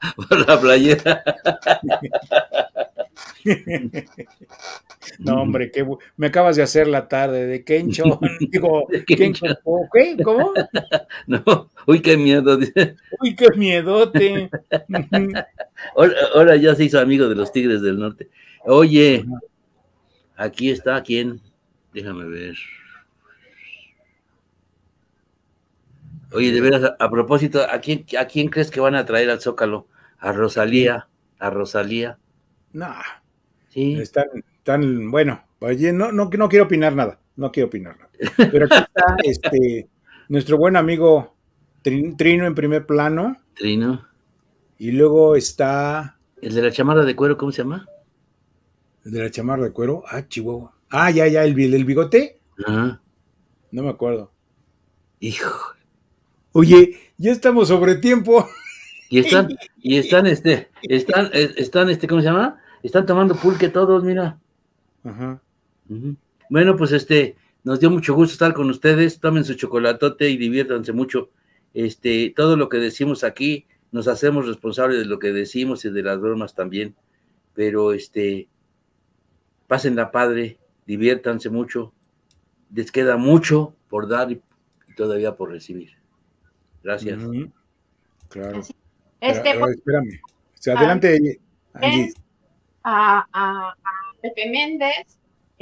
No, hombre, me acabas de hacer la tarde de Kencho. Digo, Kencho. ¿Qué? ¿Cómo? No, uy, qué miedo. Uy, qué miedote. Ahora ya se hizo amigo de los Tigres del Norte. Oye, aquí está, ¿quién? Déjame ver. Oye, de veras, a propósito, ¿a quién crees que van a traer al Zócalo? A Rosalía. No. Sí. Están, bueno, no quiero opinar nada. Pero aquí está nuestro buen amigo Trino en primer plano. Trino. Y luego está. El de la chamarra de cuero, ¿cómo se llama? El de la chamarra de cuero. Ah, Chihuahua. Ah, ya, el bigote. Ajá. No me acuerdo. Hijo. Oye, ya estamos sobre tiempo. Y están, ¿cómo se llama? Están tomando pulque todos, mira. Ajá. Bueno, pues nos dio mucho gusto estar con ustedes. Tomen su chocolatote y diviértanse mucho. Todo lo que decimos aquí, nos hacemos responsables de lo que decimos y de las bromas también. Pero pásenla padre, diviértanse mucho. Les queda mucho por dar y todavía por recibir. Gracias. Claro. Espérame. Adelante, Angie. a Pepe Méndez,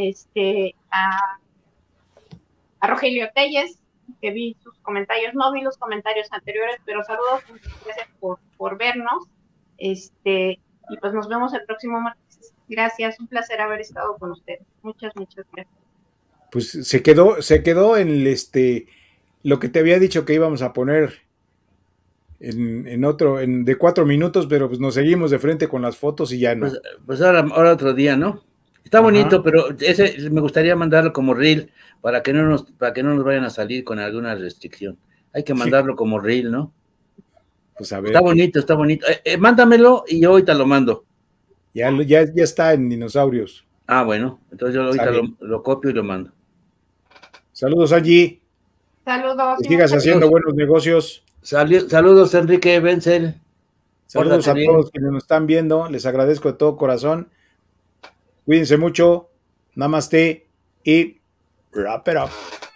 a Rogelio Telles, que vi sus comentarios, no vi los comentarios anteriores, pero saludos, muchas gracias por vernos, y pues nos vemos el próximo martes. Gracias, un placer haber estado con ustedes. Muchas gracias. Pues se quedó en lo que te había dicho que íbamos a poner en otro, de 4 minutos, pero pues nos seguimos de frente con las fotos y ya no. Pues ahora otro día, ¿no? Está bonito, pero ese me gustaría mandarlo como reel para que no nos vayan a salir con alguna restricción. Hay que mandarlo como reel, ¿no? Pues a ver. Está bonito. Mándamelo y yo ahorita lo mando. Ya está en Dinosaurios. Ah, bueno. Entonces yo ahorita lo copio y lo mando. Saludos allí. Saludos. Que sigas haciendo buenos negocios. Saludos, Enrique Benzel. Saludos a todos quienes nos están viendo. Les agradezco de todo corazón. Cuídense mucho. Namaste y wrap it up.